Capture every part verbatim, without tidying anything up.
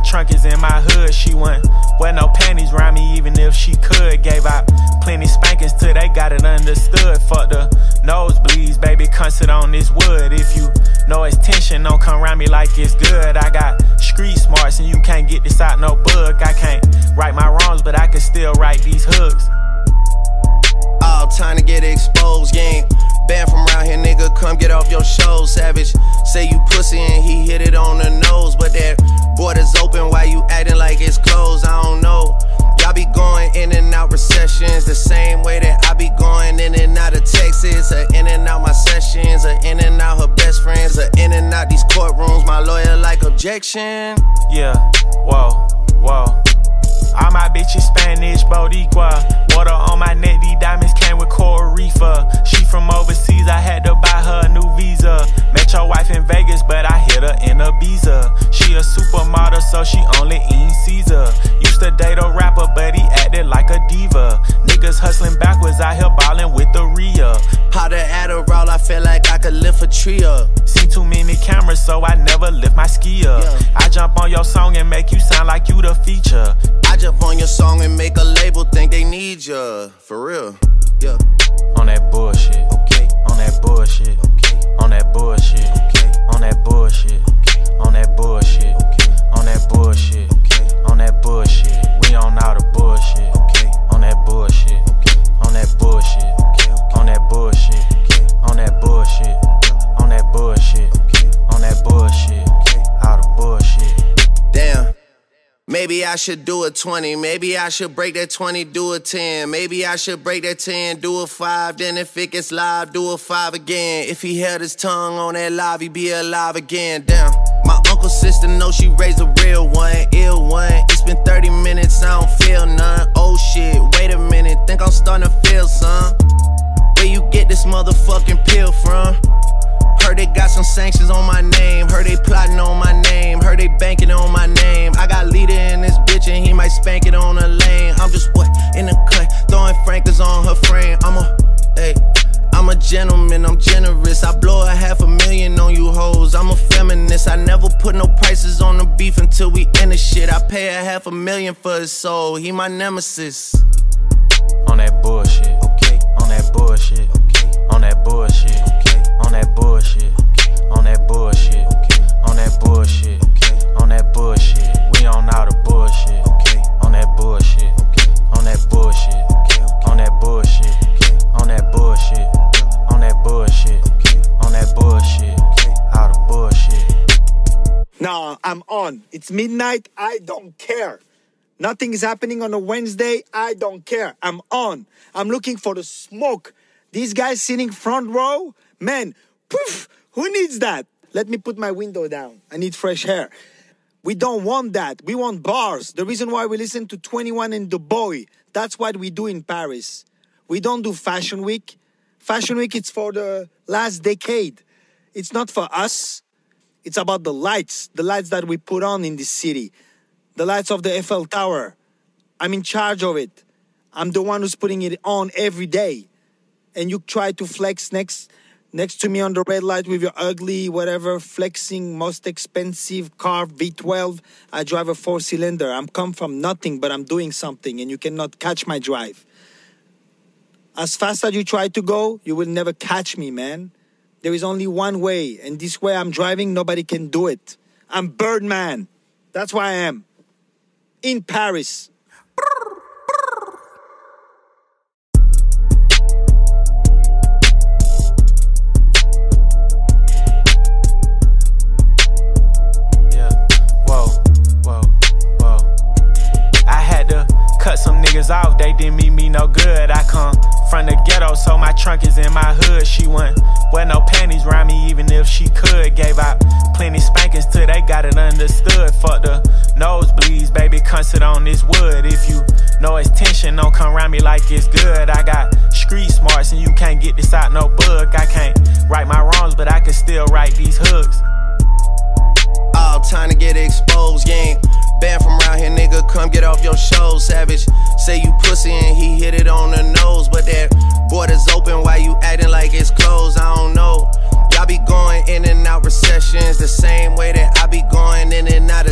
trunk is in my hood. She wouldn't wear no panties around me even if she could. Gave out plenty spankings till they got it understood. Fuck the nosebleeds, baby, come sit on this wood. If you know it's tension, don't come around me like it's good. I got street smarts and you can't get this out no book. I can't right my wrongs, but I can still write these hooks. All time to get exposed, you ain't banned from around here, nigga, come get off your show. Savage, say you pussy and he hit it on the nose, but that border's open, why you acting like it's closed? I don't know. Y'all be going in and out recessions the same way that I be going in and out of Texas, or in and out my sessions, or in and out her best friends, or in and out these courtrooms. My lawyer like objection. Yeah, whoa, whoa. All my bitches Spanish, Boricua. Water on my neck, these diamonds came with Coral Reefer. She from overseas, I had to buy her a new visa. Met your wife in Vegas, but I hit her in Ibiza. She a supermodel, so she only eating Caesar. Used to date a rapper, but he acted like a diva. Niggas hustling backwards, out here ballin' with the Rhea. Powder Adderall, I feel like I could lift a tree up. See too many cameras, so I never lift my ski up. Yeah. I jump on your song and make you sound like you the feature. I jump on your song and make a label think they need ya. For real, yeah. On that bullshit, okay. On that bullshit, okay. On that bullshit, okay. On that bullshit, okay. On that bullshit, okay. On that bullshit, okay. On that bullshit. We on all the bullshit, okay. On that bullshit, okay. On that bullshit, okay. On that bullshit, okay. On that bullshit, On that bullshit, okay. On that bullshit, okay. All the bullshit. Damn. Maybe I should do a twenty, maybe I should break that twenty, do a ten. Maybe I should break that ten, do a five. Then if it gets live, do a five again. If he held his tongue on that live, he'd be alive again. Damn. My uncle's sister knows she raised a real one, ill one. It's been thirty minutes, I don't feel none. Oh shit, wait a minute, think I'm starting to feel some. Where you get this motherfucking pill from? Heard they got some sanctions on my name. Heard they plotting on my name. Heard they banking on my name. I got leader in this bitch and he might spank it on the lane. I'm just what in the cut, throwing frankers on her frame. I'm a, hey, I'm a gentleman, I'm generous. I blow a half a million on you hoes. I'm a feminist. I never put no prices on the beef until we end the shit. I pay a half a million for his soul. He my nemesis. On that bullshit, okay. On that bullshit, okay. On that bullshit, okay. On that bullshit, okay. On that bullshit, okay. On that bullshit, okay. On that bullshit. We on all the bullshit, okay. On that bullshit, okay. On that bullshit, okay. On that bullshit, okay. On that bullshit, On that bullshit, okay. On that bullshit, okay. All the bullshit. Nah, I'm on. It's midnight, I don't care. Nothing is happening on a Wednesday, I don't care. I'm on. I'm looking for the smoke. These guys sitting front row, man, poof, who needs that? Let me put my window down. I need fresh air. We don't want that. We want bars. The reason why we listen to twenty-one and The Boy, that's what we do in Paris. We don't do Fashion Week. Fashion Week, it's for the last decade. It's not for us. It's about the lights, the lights that we put on in this city. The lights of the Eiffel Tower. I'm in charge of it. I'm the one who's putting it on every day. And you try to flex next next to me on the red light with your ugly, whatever, flexing, most expensive car, V twelve. I drive a four-cylinder. I'm come from nothing, but I'm doing something, and you cannot catch my drive. As fast as you try to go, you will never catch me, man. There is only one way, and this way I'm driving, nobody can do it. I'm Birdman. That's why I am. In Paris. Off, they didn't mean me no good. I come from the ghetto, so my trunk is in my hood. She wouldn't wear no panties around me even if she could. Gave out plenty spankings till they got it understood. Fuck the nosebleeds, baby, come sit on this wood. If you know it's tension, don't come around me like it's good. I got street smarts and you can't get this out no book. I can't right my wrongs, but I can still write these hooks. All time to get exposed, you ain't banned from around here, nigga, come get off your show. Savage, say you pussy and he hit it on the nose, but that border's open, why you acting like it's closed? I don't know. Y'all be going in and out recessions the same way that I be going in and out of Texas.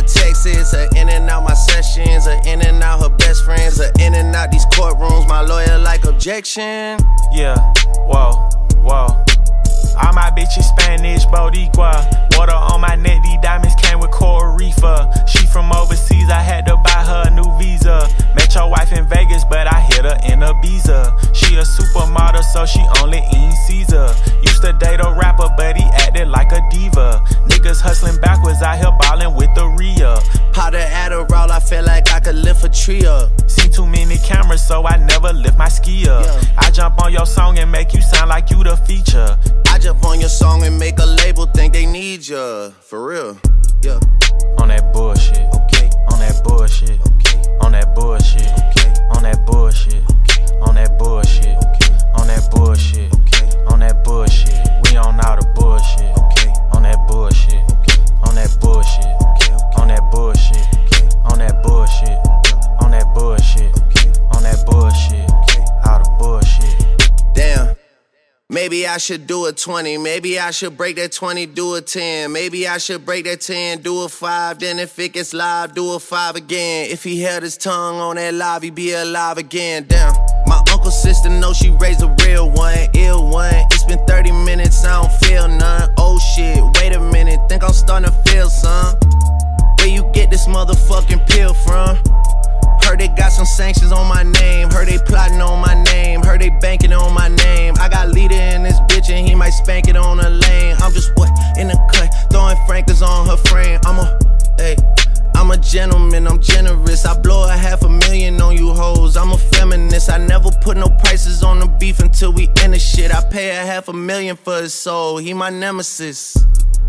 Texas. Her in and out my sessions, her in and out her best friends, her in and out these courtrooms. My lawyer like objection. Yeah, whoa, whoa. All my bitches Spanish, Boricua. Water on my neck, these diamonds came with Coral Reefer. She from overseas, I had to buy her a new visa. Met your wife in Vegas, but I hit her in Ibiza. She a supermodel, so she only eating Caesar. Used to date a rapper, but he acted like a diva. Niggas hustling backwards, out here ballin' with the Rhea. Powder Adderall, I felt like I could lift a tree up. Seen too many cameras, so I never lift my ski up. Yeah. I jump on your song and make you sound like you the feature. I jump on your song and make a label think they need ya. For real, yeah. On that bullshit, Okay. on that bullshit, Okay. on that bullshit, Okay. on that bullshit, on that bullshit, on that bullshit, on that bullshit. We on all the bullshit, Okay. on that bullshit, on that bullshit, on that bullshit, on that bullshit, on that bullshit, on that bullshit, all the bullshit. Damn. Maybe I should do a twenty, maybe I should break that twenty, do a ten. Maybe I should break that ten, do a five. Then if it gets live, do a five again. If he held his tongue on that live, he'd be alive again. Damn. My uncle's sister knows she raised a real one, ill one. It's been thirty minutes, I don't feel none. Oh shit, wait a minute, think I'm starting to feel some. Where you get this motherfucking pill from? Heard they got some sanctions on my name. Heard they plotting on my name. Heard they banking on my name. I got leader in this bitch and he might spank it on a lane. I'm just what in the cut, throwing frankers on her frame. I'm a, hey, I'm a gentleman, I'm generous. I blow a half a million on you hoes. I'm a feminist. I never put no prices on the beef until we end the shit. I pay a half a million for his soul. He my nemesis.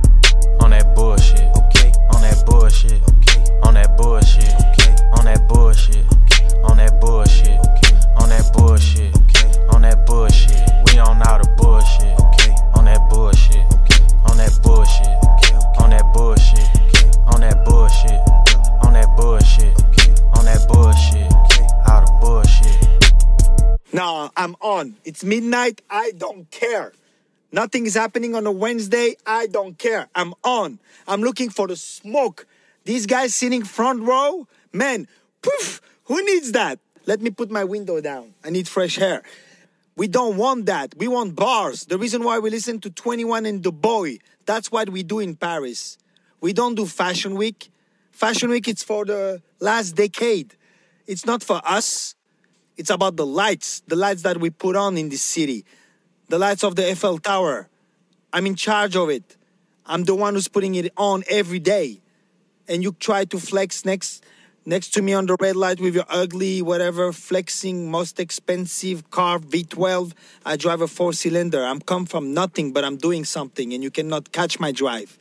On that bullshit, Okay, on that bullshit, okay, on that bullshit, okay, on that bullshit, on that bullshit, on that bullshit, on that bullshit. We on all the bullshit, okay, on that bullshit, on that bullshit, on that bullshit, on that bullshit, on that bullshit, on that bullshit, all the bullshit. Nah, I'm on. It's midnight. I don't care. Nothing is happening on a Wednesday. I don't care. I'm on. I'm looking for the smoke. These guys sitting front row, man, poof, who needs that? Let me put my window down. I need fresh air. We don't want that. We want bars. The reason why we listen to twenty-one and The Boy, that's what we do in Paris. We don't do Fashion Week. Fashion Week, it's for the last decade. It's not for us. It's about the lights, the lights that we put on in this city. The lights of the Eiffel Tower. I'm in charge of it. I'm the one who's putting it on every day. And you try to flex next next to me on the red light with your ugly, whatever, flexing, most expensive car, V twelve. I drive a four-cylinder. I'm come from nothing, but I'm doing something, and you cannot catch my drive.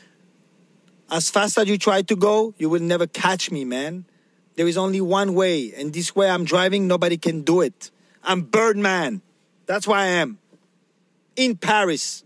As fast as you try to go, you will never catch me, man. There is only one way, and this way I'm driving, nobody can do it. I'm Birdman. That's why I am. In Paris.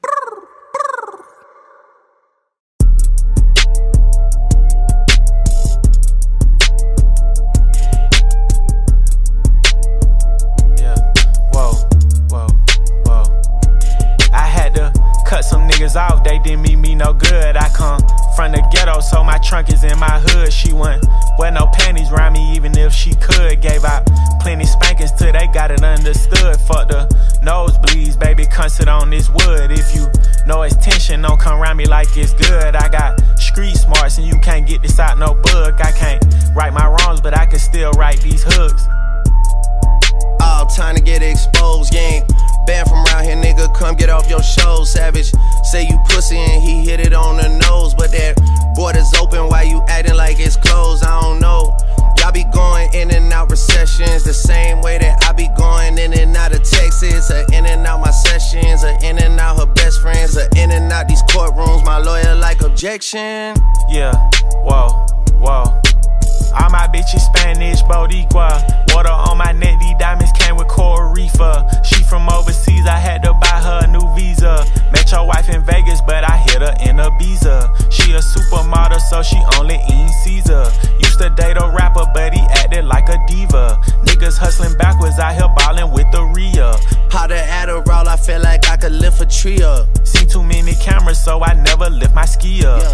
Yeah, whoa, whoa, whoa. I had to cut some niggas off, they didn't mean me no good. I come from the ghetto, so my trunk is in my hood. She wouldn't wear no panties around me, even if she could. Gave out plenty spankings till they got it understood. Fuck the nosebleeds, baby, come sit on this wood. If you know it's tension, don't come around me like it's good. I got street smarts and you can't get this out no book. I can't right my wrongs, but I can still write these hooks. All time to get exposed, you ain't banned from around here, nigga, come get off your show. Savage, say you pussy and he hit it on the nose, but that border's open, why you acting like it's closed? I don't know. Y'all be going in and out recessions the same way that I be going in and out of Texas, or in and out my sessions, or in and out her best friends, or in and out these courtrooms. My lawyer like objection. Yeah, whoa, whoa. All my bitches Spanish, Boricua. Water on my neck, these diamonds came with Coral Reefer. She from overseas, I had to buy her a new visa. Met your wife in Vegas, but I hit her in Ibiza. She a supermodel, so she only eating Caesar. Used to date a rapper, but he acted like a diva. Niggas hustling backwards, out here ballin' with the Rhea. Powder Adderall, I felt like I could lift a tree up. Seen too many cameras, so I never lift my ski up. Yeah. I jump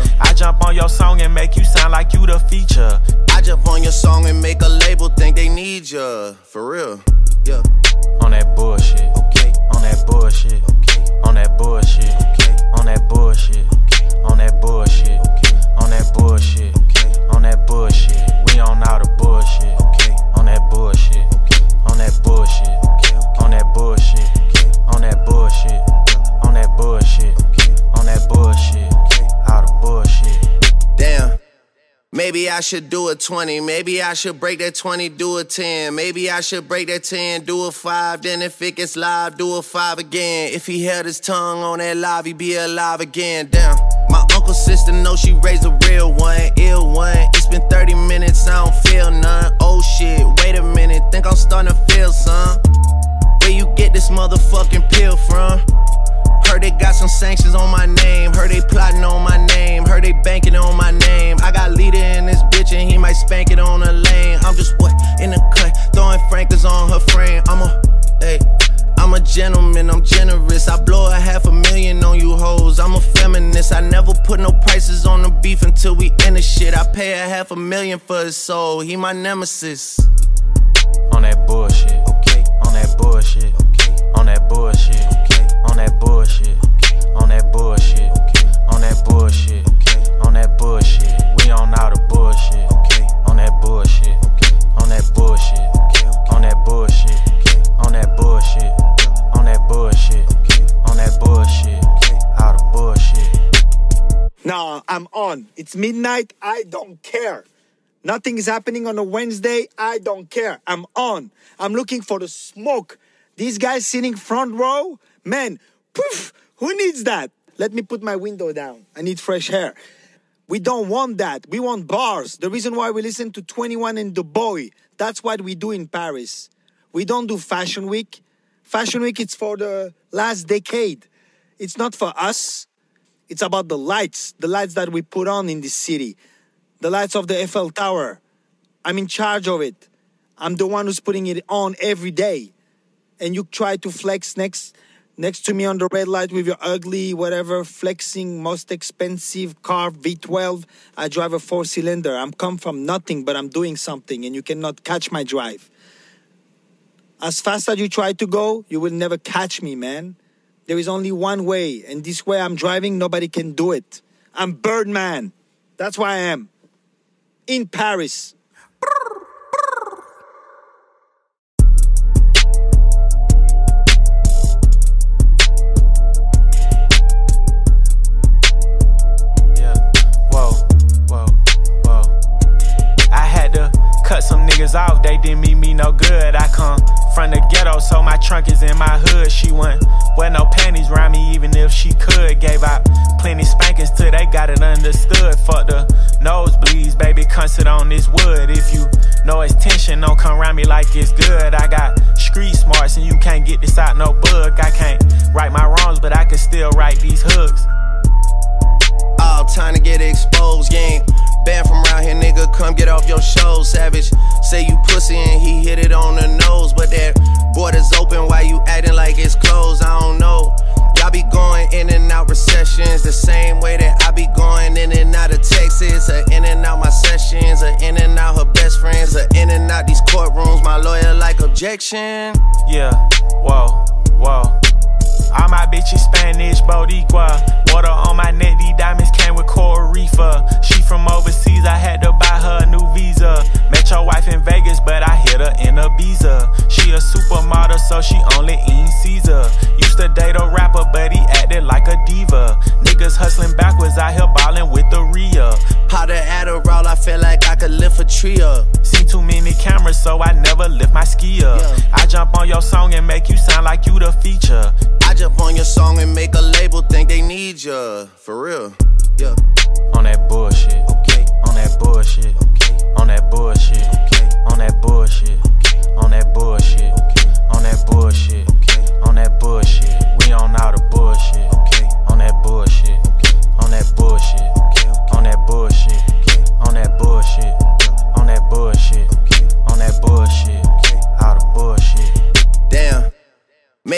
jump on your song and make you sound like you the feature. I jump on your song and make a label think they need ya. For real, yeah. On that bullshit, okay. On that bullshit, okay. On that bullshit, okay. On that bullshit, okay. On that bullshit, okay. On that bullshit, okay. On that bullshit. We on all the bullshit, okay. On that bullshit, okay. On that bullshit, okay. On that bullshit, okay. On that bullshit, On that bullshit, okay. On that bullshit, okay. All the bullshit. Damn. Maybe I should do a twenty, maybe I should break that twenty, do a ten. Maybe I should break that ten, do a five, then if it gets live, do a five again. If he held his tongue on that live, he'd be alive again. Damn, my uncle's sister knows she raised a real one, ill one. It's been thirty minutes, I don't feel none. Oh shit, wait a minute, think I'm starting to feel some. Where you get this motherfucking pill from? Heard they got some sanctions on my name. Heard they plotting on my name. Heard they banking on my name. I got leader in this bitch and he might spank it on the lane. I'm just what in the cut, throwing frankers on her frame. I'm a, hey, I'm a gentleman, I'm generous. I blow a half a million on you hoes. I'm a feminist. I never put no prices on the beef until we end the shit. I pay a half a million for his soul. He my nemesis. On that bullshit, okay. On that bullshit, okay. On that bullshit, okay. On that bullshit, okay. On that bullshit, okay. On that bullshit, okay. On that bullshit. We on all the bullshit, okay. On that bullshit, okay. On that bullshit, okay. Okay. On that bullshit, okay. On that bullshit, On that bullshit, okay. On that bullshit, okay. All the bullshit. Nah, I'm on. It's midnight. I don't care. Nothing is happening on a Wednesday. I don't care. I'm on. I'm looking for the smoke. These guys sitting front row, man, poof, who needs that? Let me put my window down. I need fresh air. We don't want that. We want bars. The reason why we listen to twenty-one and The Boy, that's what we do in Paris. We don't do Fashion Week. Fashion Week, it's for the last decade. It's not for us. It's about the lights, the lights that we put on in this city. The lights of the Eiffel Tower. I'm in charge of it. I'm the one who's putting it on every day. And you try to flex next next to me on the red light with your ugly, whatever, flexing, most expensive car, V twelve. I drive a four-cylinder. I'm come from nothing, but I'm doing something, and you cannot catch my drive. As fast as you try to go, you will never catch me, man. There is only one way, and this way I'm driving, nobody can do it. I'm Birdman. That's why I am. In Paris. Some niggas off, they didn't mean me no good. I come from the ghetto, so my trunk is in my hood. She wouldn't wear no panties around me, even if she could. Gave out plenty spankings till they got it understood. Fuck the nosebleeds, baby, come sit on this wood. If you know it's tension, don't come around me like it's good. I got street smarts and you can't get this out no book. I can't right my wrongs, but I can still write these hooks. All time to get exposed, gang. Banned from around here, nigga, come get off your show. Savage, say you pussy and he hit it on the nose. But that border's open, why you acting like it's closed? I don't know. Y'all be going in and out recessions the same way that I be going in and out of Texas, or in and out my sessions, or in and out her best friends, or in and out these courtrooms. My lawyer like objection. Yeah, whoa, whoa. All my bitches Spanish, Boricua. Water on my neck, these diamonds came with Coral Reefer. She from overseas, I had to buy her a new visa. Met your wife in Vegas, but I hit her in Ibiza. She a supermodel, so she only eating Caesar. Used to date a rapper, but he acted like a diva. Niggas hustling backwards, out here ballin' with the Rhea. Powder Adderall, I feel like I could lift a tree up. Seen too many cameras, so I never lift my ski up. Yeah. I jump on your song and make you sound like you the feature. I jump on your song and make a label think they need ya. For real, yeah. On that bullshit, okay. On that bullshit, okay. On that bullshit, okay. On that bullshit, okay. On that bullshit, okay. On that bullshit, okay. On that bullshit. We on all the bullshit, okay. On that bullshit, okay. On that bullshit, okay. On that bullshit, okay. On that bullshit, On that bullshit, okay. On that bullshit, okay. All the bullshit. Damn. Maybe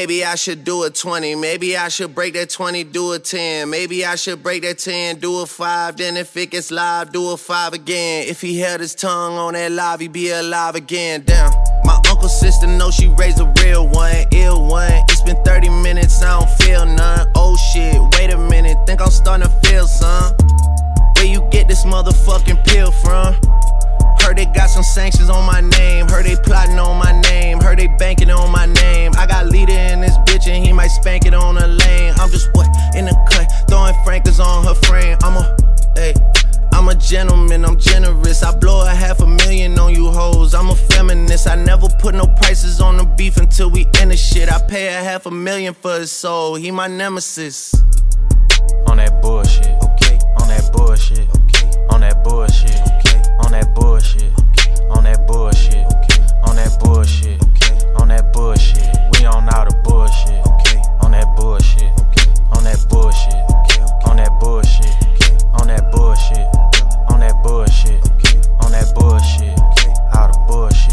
Maybe I should do a twenty, maybe I should break that twenty, do a ten. Maybe I should break that ten, do a five, then if it gets live, do a five again. If he held his tongue on that live, he'd be alive again, damn. My uncle's sister knows she raised a real one, ill one. It's been thirty minutes, I don't feel none. Oh shit, wait a minute, think I'm starting to feel some. Where you get this motherfucking pill from? Heard they got some sanctions on my name. Heard they plotting on my name. Heard they banking on my name. I got leader in this bitch and he might spank it on the lane. I'm just what? In the cut, throwing frankers on her frame. I'm a, hey, I'm a gentleman, I'm generous. I blow a half a million on you hoes. I'm a feminist. I never put no prices on the beef until we end the shit. I pay a half a million for his soul. He my nemesis. On that bullshit, okay. On that bullshit, okay. On that bullshit, okay. On that bullshit, okay. On that bullshit, okay. On that bullshit, okay. On that bullshit, we on all the bullshit, okay. On that bullshit, okay. On that bullshit, okay. On that bullshit, okay. On that bullshit, on that bullshit, okay. On that bullshit, okay. All the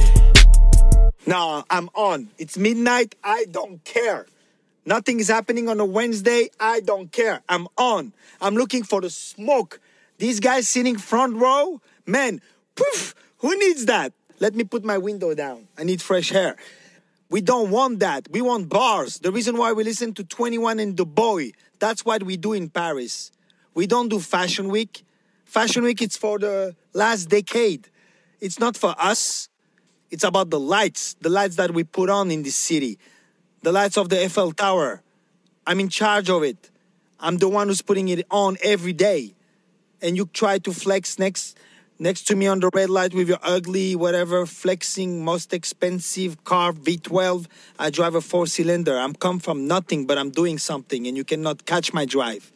bullshit. Nah, I'm on. It's midnight. I don't care. Nothing is happening on a Wednesday. I don't care. I'm on. I'm looking for the smoke. These guys sitting front row, man, poof, who needs that? Let me put my window down. I need fresh air. We don't want that. We want bars. The reason why we listen to twenty-one and The Boy, that's what we do in Paris. We don't do Fashion Week. Fashion Week, it's for the last decade. It's not for us. It's about the lights, the lights that we put on in this city. The lights of the Eiffel Tower. I'm in charge of it. I'm the one who's putting it on every day. And you try to flex next next to me on the red light with your ugly, whatever, flexing, most expensive car, V twelve. I drive a four-cylinder. I'm come from nothing, but I'm doing something, and you cannot catch my drive.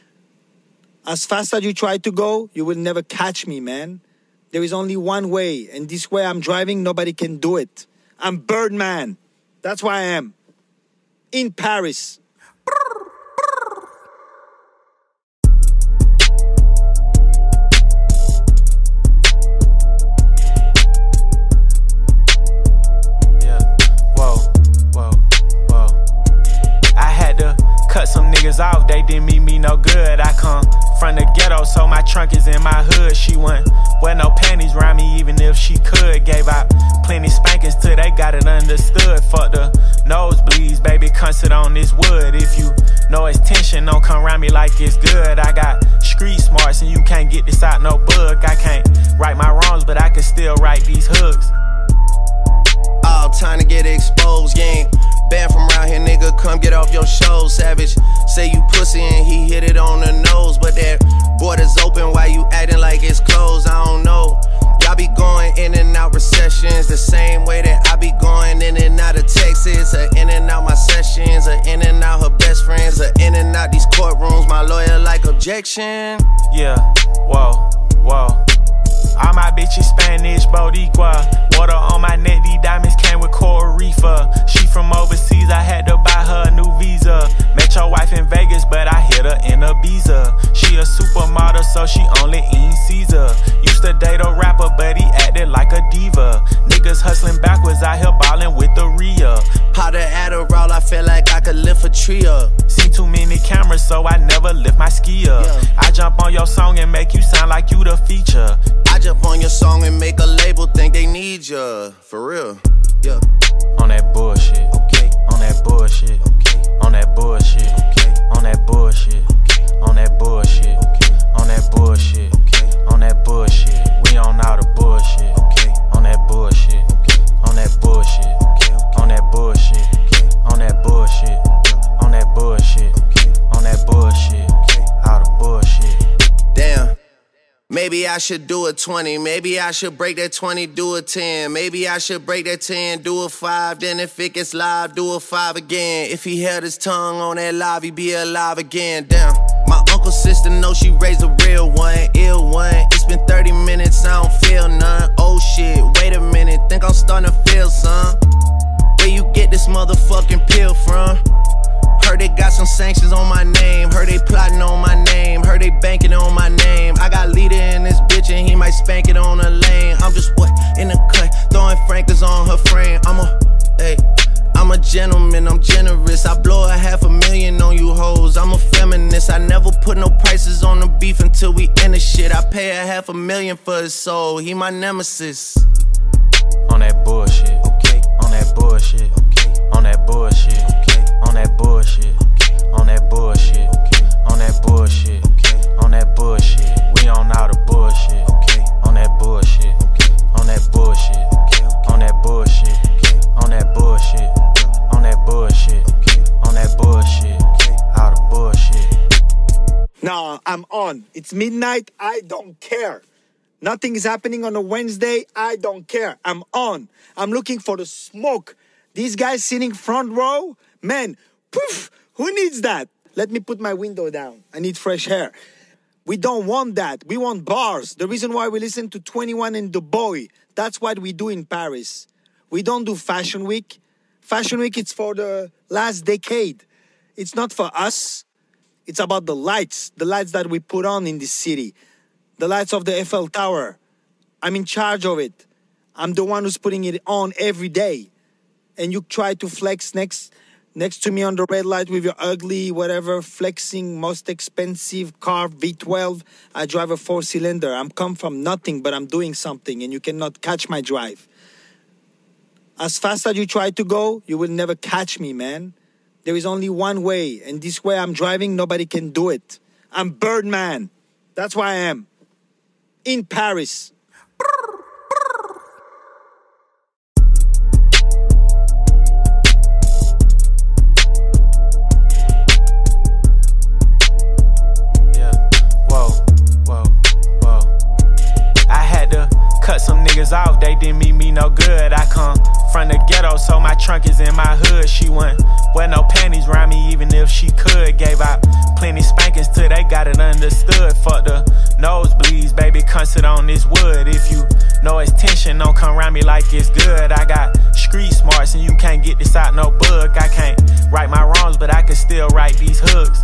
As fast as you try to go, you will never catch me, man. There is only one way, and this way I'm driving, nobody can do it. I'm Birdman. That's why I am. In Paris. Cut some niggas off, they didn't mean me no good. I come from the ghetto, so my trunk is in my hood. She wouldn't wear no panties around me, even if she could. Gave out plenty spankings till they got it understood. Fuck the nosebleeds, baby, come sit on this wood. If you know it's tension, don't come around me like it's good. I got street smarts and you can't get this out no book. I can't right my wrongs, but I can still write these hooks. All time to get exposed, you ain't banned from around here, nigga, come get off your show. Savage, say you pussy and he hit it on the nose, but that border's open while you acting like it's closed. I don't know, y'all be going in and out recessions the same way that I be going in and out of Texas, or in and out my sessions, or in and out her best friends, or in and out these courtrooms. My lawyer like objection. Yeah, whoa, whoa. All my bitches Spanish, Boricua. Water on my neck, these diamonds came with Coral Reefer. She from overseas, I had to buy her a new visa. Met your wife in Vegas, but I hit her in Ibiza. She a supermodel, so she only eating Caesar. Used to date a rapper, but he acted like a diva. Niggas hustling backwards, out here ballin' with the Rhea. How the Adderall, I feel like I could lift a tree up. Seen too many cameras, so I never lift my ski up. Yeah. I jump on your song and make you sound like you the feature. I jump on your song and make a label think they need ya. For real, yeah. On that bullshit, okay. On that bullshit, okay. On that bullshit, okay. On that bullshit, okay. On that bullshit, okay. On that bullshit, okay. On that bullshit, we on all the bullshit, okay. On that bullshit, okay. On that bullshit, okay. On that bullshit, okay. On that bullshit, on that bullshit, okay. On that bullshit, okay. All the bullshit. Damn. Maybe I should do a twenty, maybe I should break that twenty, do a ten. Maybe I should break that ten, do a five, then if it gets live, do a five again. If he held his tongue on that live, he'd be alive again, damn. My uncle's sister knows she raised a real one, ill one. It's been thirty minutes, I don't feel none. Oh shit, wait a minute, think I'm starting to feel some. Where you get this motherfucking pill from? Heard they got some sanctions on my name. Heard they plotting on my name. Heard they banking on my name. I got leader in this bitch and he might spank it on the lane. I'm just what? In the cut, throwing frankers on her frame. I'm a, hey, I'm a gentleman, I'm generous. I blow a half a million on you hoes. I'm a feminist, I never put no prices on the beef until we end the shit. I pay a half a million for his soul, he my nemesis. On that bullshit, okay. On that bullshit, okay. On that bullshit, okay. On that bullshit, okay. On that bullshit, okay. On that bullshit, okay. On that bullshit, we on all the bullshit, okay. On that bullshit, okay. On that bullshit, okay. On that bullshit, okay. On that bullshit, on that bullshit, okay. On that bullshit, okay. All the bullshit. Nah, I'm on. It's midnight. I don't care. Nothing is happening on a Wednesday. I don't care. I'm on. I'm looking for the smoke. These guys sitting front row, man, poof, who needs that? Let me put my window down. I need fresh air. We don't want that. We want bars. The reason why we listen to twenty-one and The Boy, that's what we do in Paris. We don't do Fashion Week. Fashion Week, it's for the last decade. It's not for us. It's about the lights, the lights that we put on in this city. The lights of the Eiffel Tower. I'm in charge of it. I'm the one who's putting it on every day. And you try to flex next next to me on the red light with your ugly, whatever, flexing, most expensive car, V twelve. I drive a four-cylinder. I'm come from nothing, but I'm doing something, and you cannot catch my drive. As fast as you try to go, you will never catch me, man. There is only one way, and this way I'm driving, nobody can do it. I'm Birdman. That's why I am. In Paris. Yeah, whoa, whoa, whoa. I had to cut some niggas off, they didn't mean me no good. I come from the ghetto, so my trunk is in my hood. She wouldn't wear no panties around me, even if she could. Gave out plenty spankings till they got it understood. Fuck the nosebleeds, baby, come sit on this wood. If you know it's tension, don't come around me like it's good. I got street smarts and you can't get this out no book. I can't right my wrongs, but I can still write these hooks.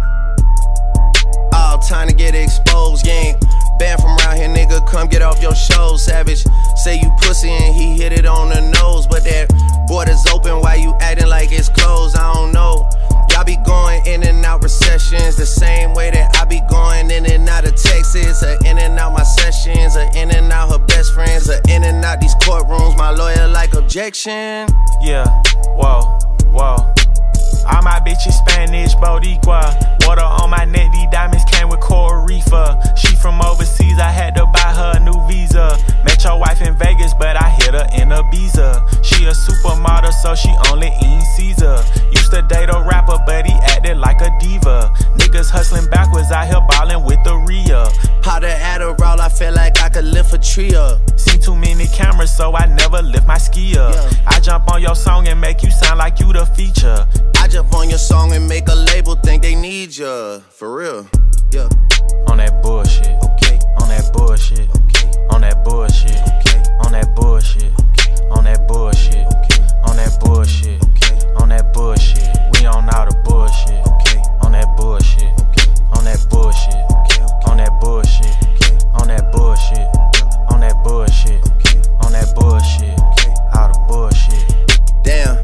All time to get exposed, you ain't banned from around here, nigga, come get off your show. Savage, say you pussy and he hit it on the nose, but that border's open, why you acting like it's closed? I don't know. Y'all be going in and out recessions the same way that I be going in and out of Texas, or in and out my sessions, or in and out her best friends, or in and out these courtrooms. My lawyer like objection. Yeah, whoa, whoa. All my bitches Spanish, Boricua. Water on my neck, these diamonds came with Coral Reefer. She from overseas, I had to buy her a new visa. Met your wife in Vegas, but I hit her in Ibiza. She a supermodel, so she only eats Caesar. Used to date a rapper, but he acted like a diva. Niggas hustling backwards, out here ballin' with the Rhea. Powder Adderall, I feel like I could lift a tree up. Seen too many cameras, so I never lift my ski up. Yeah. I jump on your song and make you sound like you the feature. I jump on your song and make a label think they need ya. For real, yeah. On that bullshit, okay. On that bullshit, okay. On that bullshit, okay. On that bullshit, okay. On that bullshit, okay. On that bullshit, okay. On that bullshit, we on all the bullshit, okay. On that bullshit, okay. On that bullshit, okay. On that bullshit, okay. On that bullshit, on that bullshit, okay. On that bullshit, okay. All the bullshit. Damn.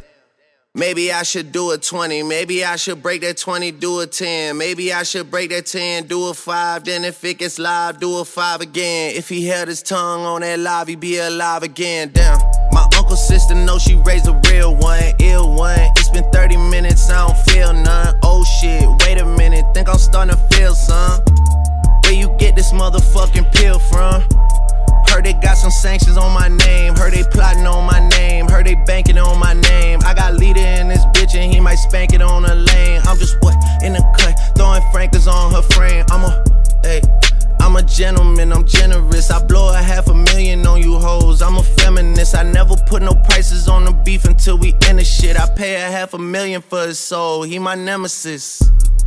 Maybe I should do a twenty, maybe I should break that twenty, do a ten. Maybe I should break that ten, do a five, then if it gets live, do a five again. If he held his tongue on that live, he'd be alive again. Damn, my uncle's sister knows she raised a real one, ill one. It's been thirty minutes, I don't feel none. Oh shit, wait a minute, think I'm starting to feel some. Where you get this motherfucking pill from? Heard they got some sanctions on my name. Heard they plotting on my name. Heard they banking on my name. I got leader in this bitch and he might spank it on a lane. I'm just what in the cut, throwing frankers on her frame. I'm a, hey, I'm a gentleman, I'm generous. I blow a half a million on you hoes. I'm a feminist. I never put no prices on the beef until we end the shit. I pay a half a million for his soul. He my nemesis.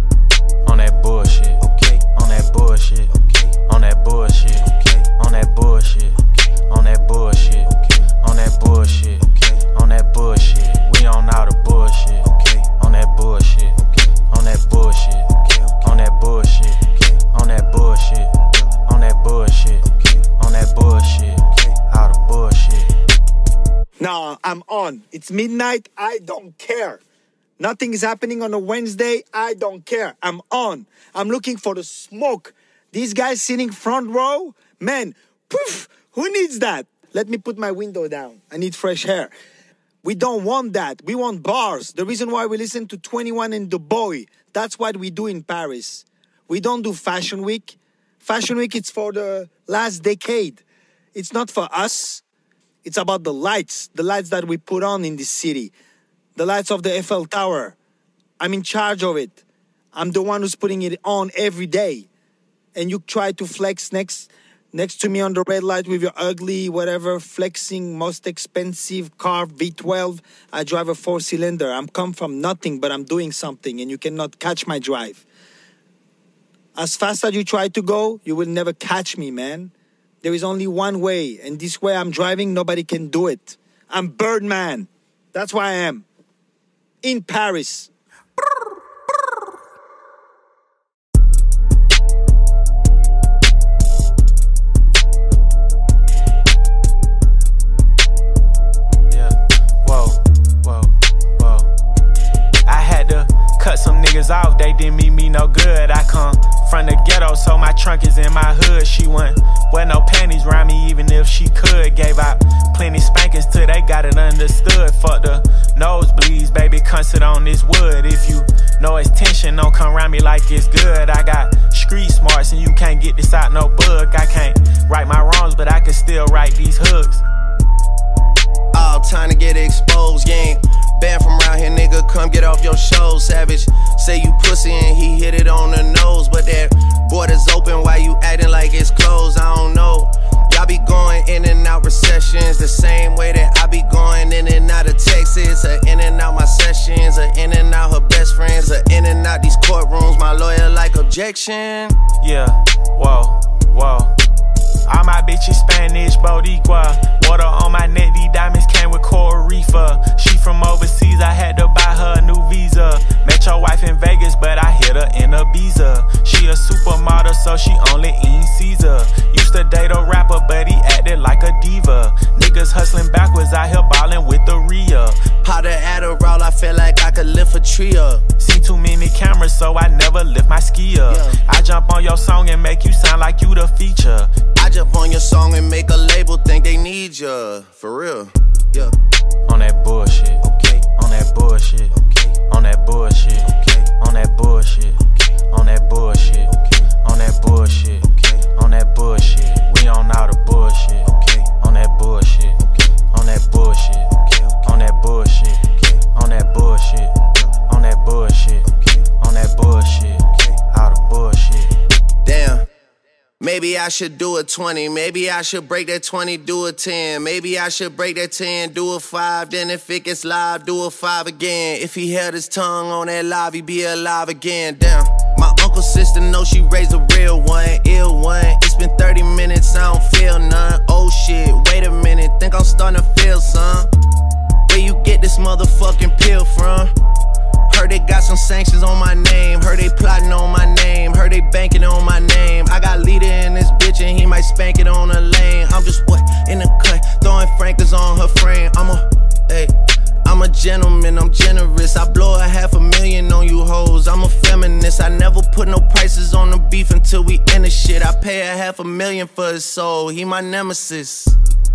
On that bullshit, okay. On that bullshit, okay. On that bullshit, okay. On that bullshit, okay. On that bullshit, okay. On that bullshit, okay. On that bullshit, we on all the bullshit, okay. On that bullshit, okay. On that bullshit, okay. On that bullshit, okay. On that bullshit, on that bullshit, okay. On that bullshit, okay. All the bullshit. Nah, I'm on. It's midnight. I don't care. Nothing is happening on a Wednesday. I don't care. I'm on. I'm looking for the smoke. These guys sitting front row, man, poof, who needs that? Let me put my window down. I need fresh air. We don't want that. We want bars. The reason why we listen to twenty-one and The Boy, that's what we do in Paris. We don't do Fashion Week. Fashion Week, it's for the last decade. It's not for us. It's about the lights, the lights that we put on in this city. The lights of the Eiffel Tower. I'm in charge of it. I'm the one who's putting it on every day. And you try to flex next next to me on the red light with your ugly, whatever, flexing, most expensive car, V twelve. I drive a four-cylinder. I'm come from nothing, but I'm doing something, and you cannot catch my drive. As fast as you try to go, you will never catch me, man. There is only one way, and this way I'm driving, nobody can do it. I'm Birdman. That's why I am. In Paris. Yeah, whoa, whoa, whoa. I had to cut some niggas off, they didn't mean me no good. I come from the ghetto, so my trunk is in my hood. She went wear no panties around me, even if she could. Gave out plenty spankings till they got it understood. Fuck the nosebleeds, baby, come sit on this wood. If you know it's tension, don't come around me like it's good. I got street smarts and you can't get this out no book. I can't right my wrongs, but I can still write these hooks. All time to get exposed, you ain't banned from around here, nigga, come get off your show. Savage, say you pussy and he hit it on the nose, but that border's open, why you acting like it's closed? I don't know. Y'all be going in and out recessions the same way that I be going in and out of Texas, or in and out my sessions, or in and out her best friends, or in and out these courtrooms. My lawyer like objection. Yeah, whoa, whoa. All my bitches Spanish, Boricua. Water on my neck, these diamonds came with Coral Reefer. She from overseas, I had to buy her a new visa. Met your wife in Vegas, but I hit her in Ibiza. She a supermodel, so she only eat Caesar. Used to date a rapper, but he acted like a diva. Niggas hustling backwards, out here ballin' with the Rhea. Powder Adderall, I feel like I could lift a tree up. See too many cameras, so I never lift my ski up. Yeah. I jump on your song and make you sound like you the feature. I jump on your song and make a label think they need ya. For real, yeah. On that bullshit, Okay. on that bullshit, Okay. on that bullshit, Okay. on that bullshit, Okay. on that bullshit, Okay. on that bullshit, Okay. on that bullshit. We on all the bullshit, Okay. on that bullshit, Okay. on that bullshit, Okay. on that bullshit, Okay. on that bullshit, on that bullshit, Okay. on that bullshit, Okay. all the bullshit. Damn. Maybe I should do a twenty, maybe I should break that twenty, do a ten. Maybe I should break that ten, do a five. Then if it gets live, do a five again. If he held his tongue on that live, he'd be alive again. Damn. My uncle's sister knows she raised a real one, ill one. It's been thirty minutes, I don't feel none. Oh shit, wait a minute, think I'm starting to feel some. Where you get this motherfucking pill from? Heard they got some sanctions on my name. Heard they plotting on my name. Heard they banking on my name. I got leader in this bitch and he might spank it on the lane. I'm just what in the cut, throwing frankers on her frame. I'm a, hey, I'm a gentleman, I'm generous. I blow a half a million on you hoes. I'm a feminist. I never put no prices on the beef until we end the shit. I pay a half a million for his soul. He my nemesis.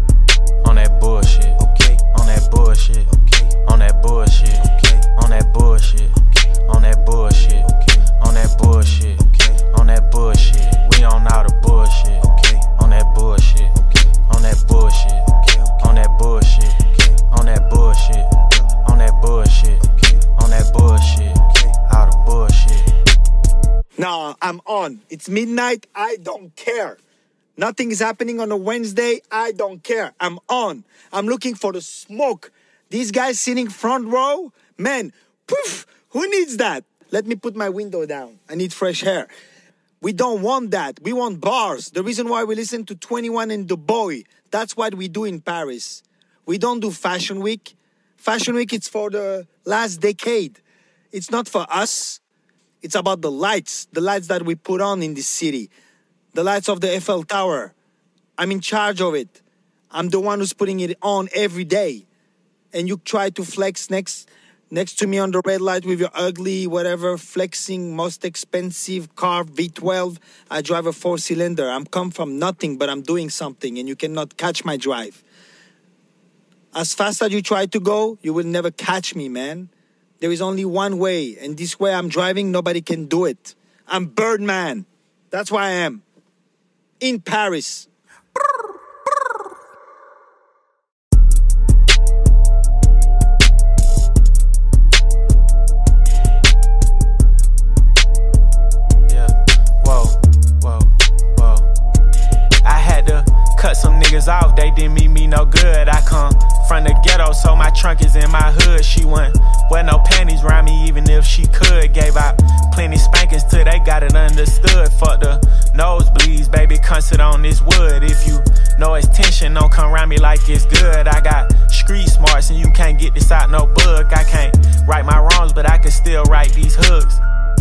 On that bullshit, Okay, on that bullshit, okay, on that bullshit, okay, on that bullshit, okay, on that bullshit, okay, on that bullshit, okay, on that bullshit. We on all the bullshit, okay, on that bullshit, okay, on that bullshit, okay, on that bullshit, okay, on that bullshit, on that bullshit, okay, on that bullshit, okay. all the bullshit. Nah, I'm on. It's midnight. I don't care. Nothing is happening on a Wednesday. I don't care. I'm on. I'm looking for the smoke. These guys sitting front row, man, poof, who needs that? Let me put my window down. I need fresh air. We don't want that. We want bars. The reason why we listen to twenty-one and The Boy, that's what we do in Paris. We don't do Fashion Week. Fashion Week, it's for the last decade. It's not for us. It's about the lights, the lights that we put on in this city. The lights of the Eiffel Tower. I'm in charge of it. I'm the one who's putting it on every day. And you try to flex next next to me on the red light with your ugly, whatever, flexing, most expensive car, V twelve. I drive a four-cylinder. I'm come from nothing, but I'm doing something, and you cannot catch my drive. As fast as you try to go, you will never catch me, man. There is only one way, and this way I'm driving, nobody can do it. I'm Birdman. That's why I am. In Paris. Cut some niggas off, they didn't mean me no good. I come from the ghetto, so my trunk is in my hood. She wouldn't wear no panties around me, even if she could. Gave out plenty spankings till they got it understood. Fuck the nosebleeds, baby, come sit on this wood. If you know it's tension, don't come around me like it's good. I got street smarts and you can't get this out no book. I can't right my wrongs, but I can still write these hooks.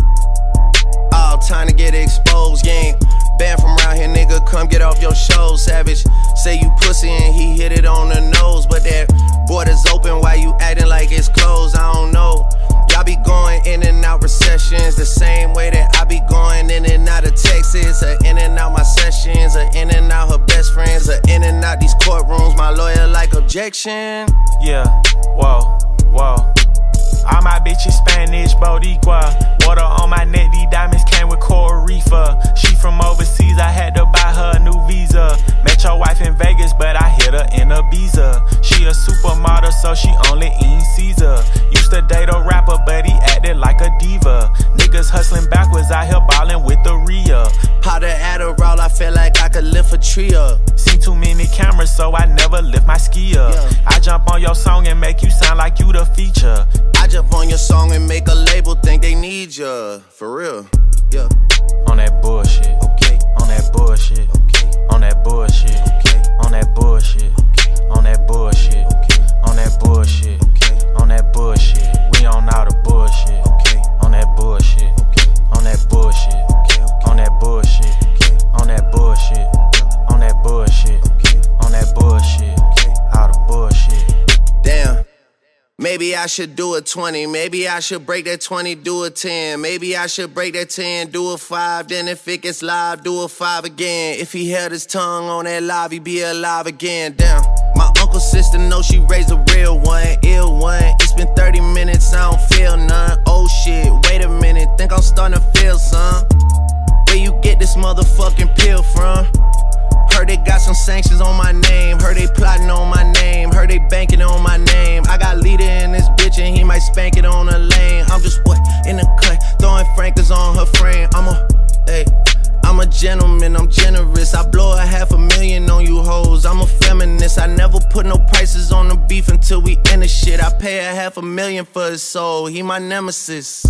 All time to get exposed, you ain't banned from around here, nigga, come get off your show. Savage, say you pussy and he hit it on the nose, but that border's open while you acting like it's closed. I don't know, y'all be going in and out recessions the same way that I be going in and out of Texas, or in and out my sessions, or in and out her best friends, or in and out these courtrooms. My lawyer like objection. Yeah, whoa, whoa. All my bitches Spanish, Boricua. Water on my neck, these diamonds came with Coral Reefer. She from overseas, I had to buy her a new visa. Met your wife in Vegas, but I hit her in Ibiza. She a supermodel, so she only eating Caesar. Used to date a rapper, but he acted like a diva. Niggas hustling backwards, out here ballin' with the Rhea. Powder Adderall, I feel like I could lift a tree up. See too many cameras, so I never lift my ski up. Yeah. I jump on your song and make you sound like you the feature. I jump on your song and make a label think they need ya. For real, yeah. On that bullshit, okay. On that bullshit, okay. On that bullshit, okay. On that bullshit, okay. On that bullshit, okay. On that bullshit, okay. On that bullshit. We on all the bullshit, okay. On that bullshit, okay. On that bullshit, okay. On that bullshit, okay. On that bullshit, On that bullshit, okay. On that bullshit, okay. All the bullshit. Damn. Maybe I should do a twenty, maybe I should break that twenty, do a ten. Maybe I should break that ten, do a five, then if it gets live, do a five again. If he held his tongue on that live, he'd be alive again. Damn, my uncle's sister knows she raised a real one, ill one. It's been thirty minutes, I don't feel none. Oh shit, wait a minute, think I'm starting to feel some. Where you get this motherfucking pill from? Heard they got some sanctions on my name. Heard they plotting on my name. Heard they banking on my name. I got leader in this bitch and he might spank it on the lane. I'm just what in the cut, throwing frankers on her frame. I'm a, hey, I'm a gentleman, I'm generous. I blow a half a million on you hoes. I'm a feminist. I never put no prices on the beef until we end the shit. I pay a half a million for his soul. He my nemesis.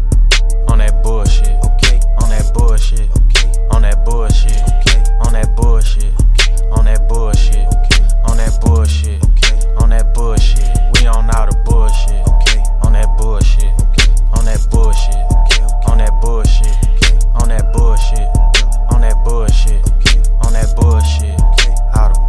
On that bullshit, okay. On that bullshit, okay. On that bullshit, okay. On that bullshit, okay. On that bullshit, okay. On that bullshit, okay. On that bullshit. We on all the bullshit, okay. On that bullshit, okay. On that bullshit, okay. On that bullshit, okay. On that bullshit, On that bullshit, okay. On that bullshit, okay. All the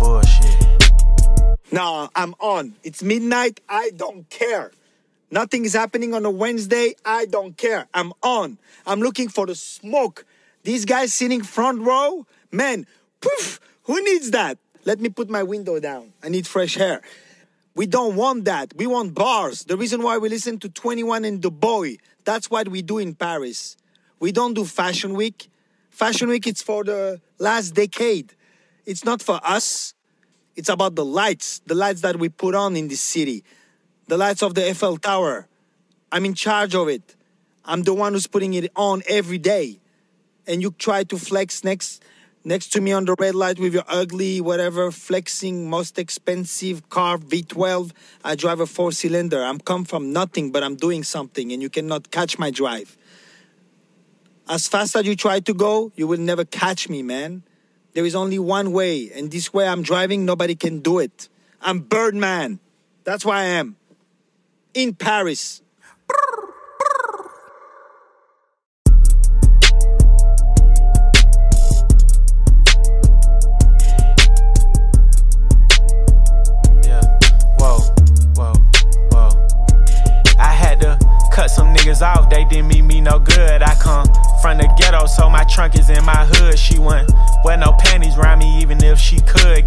bullshit. Nah, I'm on. It's midnight. I don't care. Nothing is happening on a Wednesday. I don't care. I'm on. I'm looking for the smoke. These guys sitting front row, man, poof, who needs that? Let me put my window down. I need fresh air. We don't want that. We want bars. The reason why we listen to twenty-one and The Boy, that's what we do in Paris. We don't do Fashion Week. Fashion Week, it's for the last decade. It's not for us. It's about the lights, the lights that we put on in this city. The lights of the Eiffel Tower. I'm in charge of it. I'm the one who's putting it on every day. And you try to flex next next to me on the red light with your ugly, whatever, flexing, most expensive car, V twelve. I drive a four-cylinder. I'm come from nothing, but I'm doing something, and you cannot catch my drive. As fast as you try to go, you will never catch me, man. There is only one way, and this way I'm driving, nobody can do it. I'm Birdman. That's why I am. In Paris.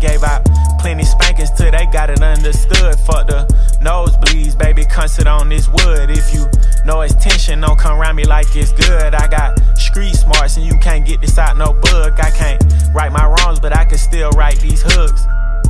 Gave out plenty spankings till they got it understood. Fuck the nosebleeds, baby, come sit on this wood. If you know it's tension, don't come around me like it's good. I got street smarts and you can't get this out no book. I can't right my wrongs, but I can still write these hooks.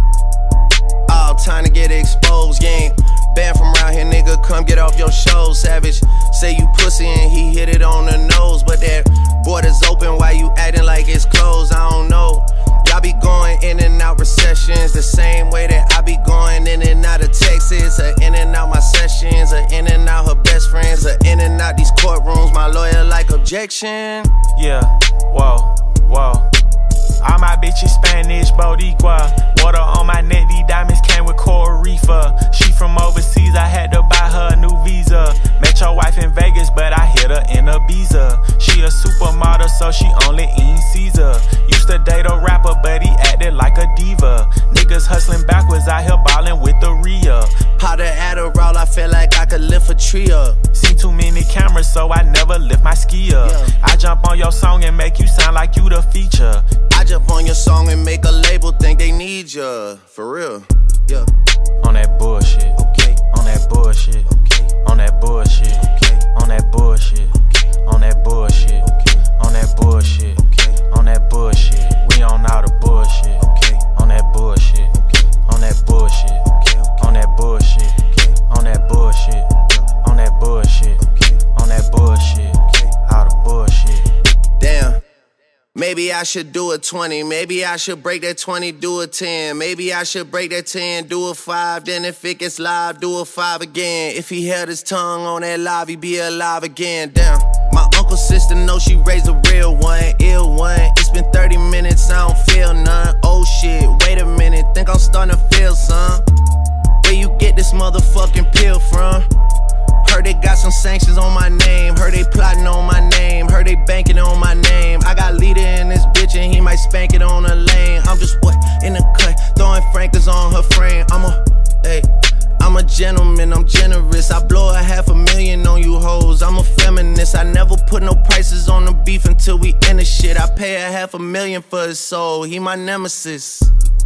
All time to get exposed, you ain't banned from around here, nigga, come get off your show. Savage, say you pussy and he hit it on the nose, but that border's open, why you acting like it's closed? I don't know. Y'all be going in and out recessions the same way that I be going in and out of Texas, or in and out my sessions, or in and out her best friends, or in and out these courtrooms. My lawyer like objection. Yeah, whoa, whoa. All my bitches Spanish, Boricua. Water on my neck, these diamonds came with Coral Reefer. She from overseas, I had to buy her a new visa. Met your wife in Vegas, but I hit her in Ibiza. She a supermodel, so she only eating Caesar. Used to date a rapper, but he acted like a diva. Niggas hustling backwards, out here ballin' with the Rhea. Powder Adderall, I feel like I could lift a tree up. Seen too many cameras, so I never lift my ski up. Yeah. I jump on your song and make you sound like you the feature. I jump on your song and make a label think they need ya. For real, yeah. On that bullshit, Okay. on that bullshit, Okay. on that bullshit, Okay. on that bullshit, on that bullshit, on that bullshit, on that bullshit. We on all the bullshit, Okay. on that bullshit, on that bullshit, on that bullshit, on that bullshit, on that bullshit, on that bullshit, all the bullshit. Damn. Maybe I should do a twenty, maybe I should break that twenty, do a ten. Maybe I should break that ten, do a five. Then if it gets live, do a five again. If he held his tongue on that live, he'd be alive again. Damn. My uncle's sister knows she raised a real one, ill one. It's been thirty minutes, I don't feel none. Oh shit, wait a minute, think I'm starting to feel some. Where you get this motherfucking pill from? Heard they got some sanctions on my name. Heard they plotting on my name. Heard they banking on my name. I got leader in this bitch and he might spank it on a lane. I'm just what in the cut, throwing frankers on her frame. I'm a, hey, I'm a gentleman, I'm generous. I blow a half a million on you hoes. I'm a feminist. I never put no prices on the beef until we end the shit. I pay a half a million for his soul. He my nemesis.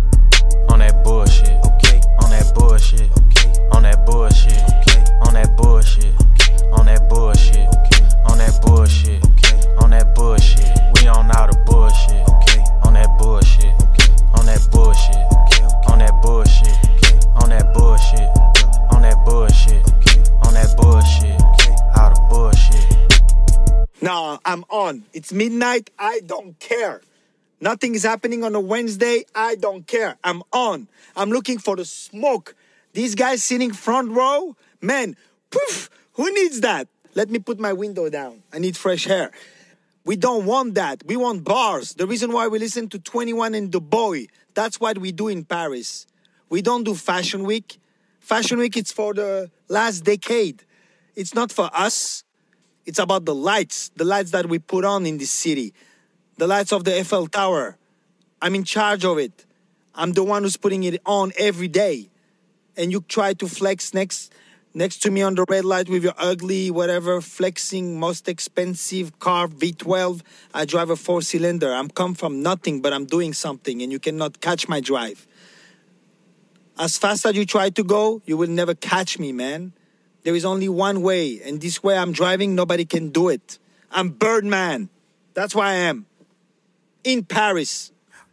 On that bullshit, Okay. on that bullshit, Okay. on that bullshit, Okay. on that bullshit, on that bullshit, on that bullshit, on that bullshit. We on all the bullshit, Okay. on that bullshit, on that bullshit, on that bullshit, on that bullshit, on that bullshit, on that bullshit, all the bullshit. Nah, I'm on. It's midnight. I don't care. Nothing is happening on a Wednesday. I don't care. I'm on. I'm looking for the smoke. These guys sitting front row, man, poof, who needs that? Let me put my window down. I need fresh air. We don't want that. We want bars. The reason why we listen to twenty-one and The Boy, that's what we do in Paris. We don't do Fashion Week. Fashion Week, it's for the last decade. It's not for us. It's about the lights, the lights that we put on in this city. The lights of the Eiffel Tower. I'm in charge of it. I'm the one who's putting it on every day. And you try to flex next next to me on the red light with your ugly, whatever, flexing, most expensive car, V twelve. I drive a four-cylinder. I'm come from nothing, but I'm doing something, and you cannot catch my drive. As fast as you try to go, you will never catch me, man. There is only one way, and this way I'm driving, nobody can do it. I'm Birdman. That's why I am. In Paris.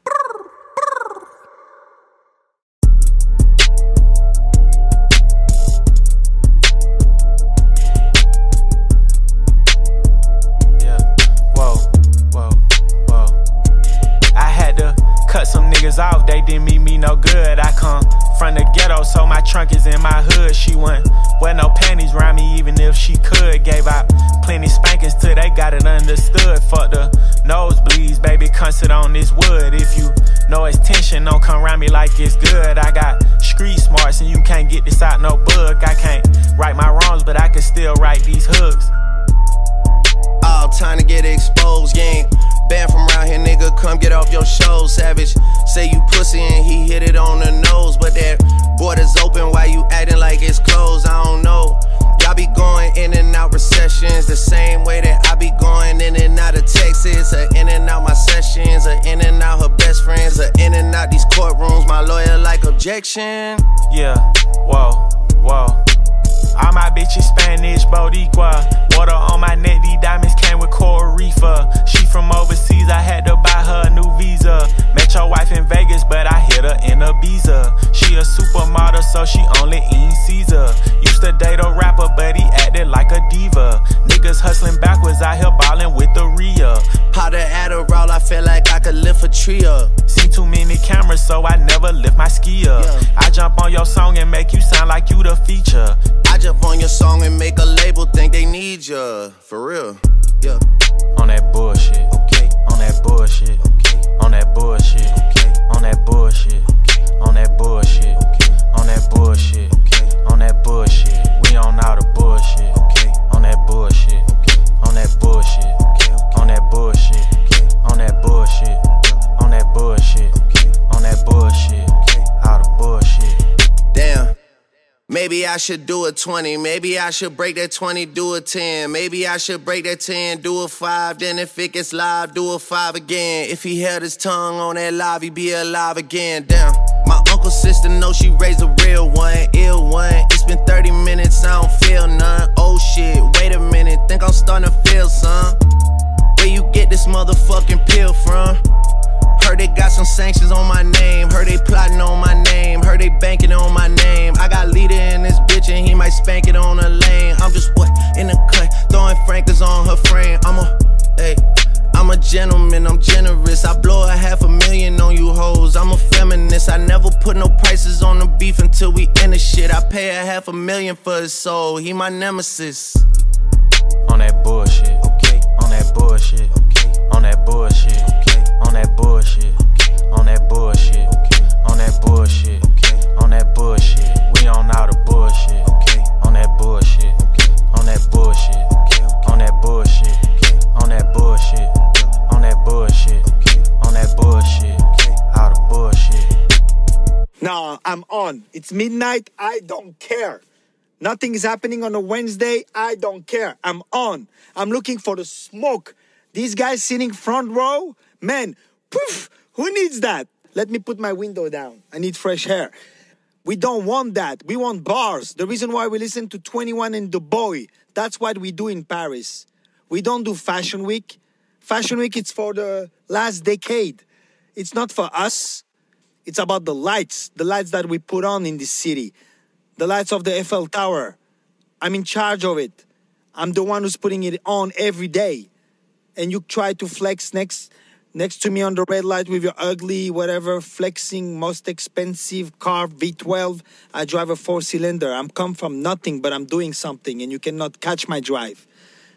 Yeah, whoa, whoa, whoa. I had to cut some niggas off, they didn't mean me no good. I come from the ghetto, so my trunk is in my hood. She wouldn't wear no panties around me even if she could. Gave out plenty spankings till they got it understood. Fuck the nosebleeds, baby, come sit on this wood. If you know it's tension, don't come around me like it's good. I got street smarts and you can't get this out no book. I can't right my wrongs, but I can still write these hooks. All time to get exposed, you ain't banned from around here, nigga, come get off your show. Savage, say you pussy and he hit it on the nose, but that border's open, why you acting like it's closed? I don't know. Y'all be going in and out recessions the same way that I be going in and out of Texas, or in and out my sessions, or in and out her best friends, or in and out these courtrooms. My objection. Yeah, whoa, whoa. All my bitches Spanish, Boricua. Water on my neck, these diamonds came with Coral Reefer. She from overseas, I had to buy her a new visa. Met your wife in Vegas, but I hit her in Ibiza. She a supermodel, so she only eating Caesar. Used to date a rapper, but he acted like a diva. Niggas hustling backwards, out here ballin' with the Rhea. How the Adderall, I feel like I could lift a tree up. Seen too many cameras, so I never lift my ski up. Yeah. I jump on your song and make you sound like you the feature. I jump on your song and make a label think they need ya. For real, yeah. On that bullshit, Okay. on that bullshit, Okay. on that bullshit, Okay. on that bullshit, Okay. on that bullshit, Okay. on that bullshit, Okay. on that bullshit. We on all the bullshit, Okay. on that bullshit, Okay. on that bullshit, Okay. on that bullshit, Okay. on that bullshit, on that bullshit, Okay. on that bullshit, Okay. all the bullshit. Damn. Maybe I should do a twenty, maybe I should break that twenty, do a ten. Maybe I should break that ten, do a five. Then if it gets live, do a five again. If he held his tongue on that live, he'd be alive again. Damn. My uncle's sister knows she raised a real one, ill one. It's been thirty minutes, I don't feel none. Oh shit, wait a minute, think I'm starting to feel some. Where you get this motherfucking pill from? Heard they got some sanctions on my name. Heard they plotting on my name. Heard they banking on my name. I got leader in this bitch and he might spank it on the lane. I'm just what in the cut, throwing frankers on her frame. I'm a, hey, I'm a gentleman, I'm generous. I blow a half a million on you hoes. I'm a feminist. I never put no prices on the beef until we end the shit. I pay a half a million for his soul. He my nemesis. On that bullshit, Okay, on that bullshit, okay, on that bullshit, okay, on that bullshit, on that bullshit, okay, on that bullshit, okay, on that bullshit. We on all the bullshit, okay, on that bullshit, okay, on that bullshit, okay, on that bullshit, okay, on that bullshit, on that bullshit, okay, on that bullshit, okay. all the bullshit. No, I'm on. It's midnight. I don't care. Nothing is happening on a Wednesday. I don't care. I'm on. I'm looking for the smoke. These guys sitting front row, man, poof, who needs that? Let me put my window down. I need fresh air. We don't want that. We want bars. The reason why we listen to twenty-one and The Boy, that's what we do in Paris. We don't do Fashion Week. Fashion Week, it's for the last decade. It's not for us. It's about the lights, the lights that we put on in this city. The lights of the Eiffel Tower. I'm in charge of it. I'm the one who's putting it on every day. And you try to flex next next to me on the red light with your ugly, whatever, flexing, most expensive car, V twelve. I drive a four-cylinder. I'm come from nothing, but I'm doing something, and you cannot catch my drive.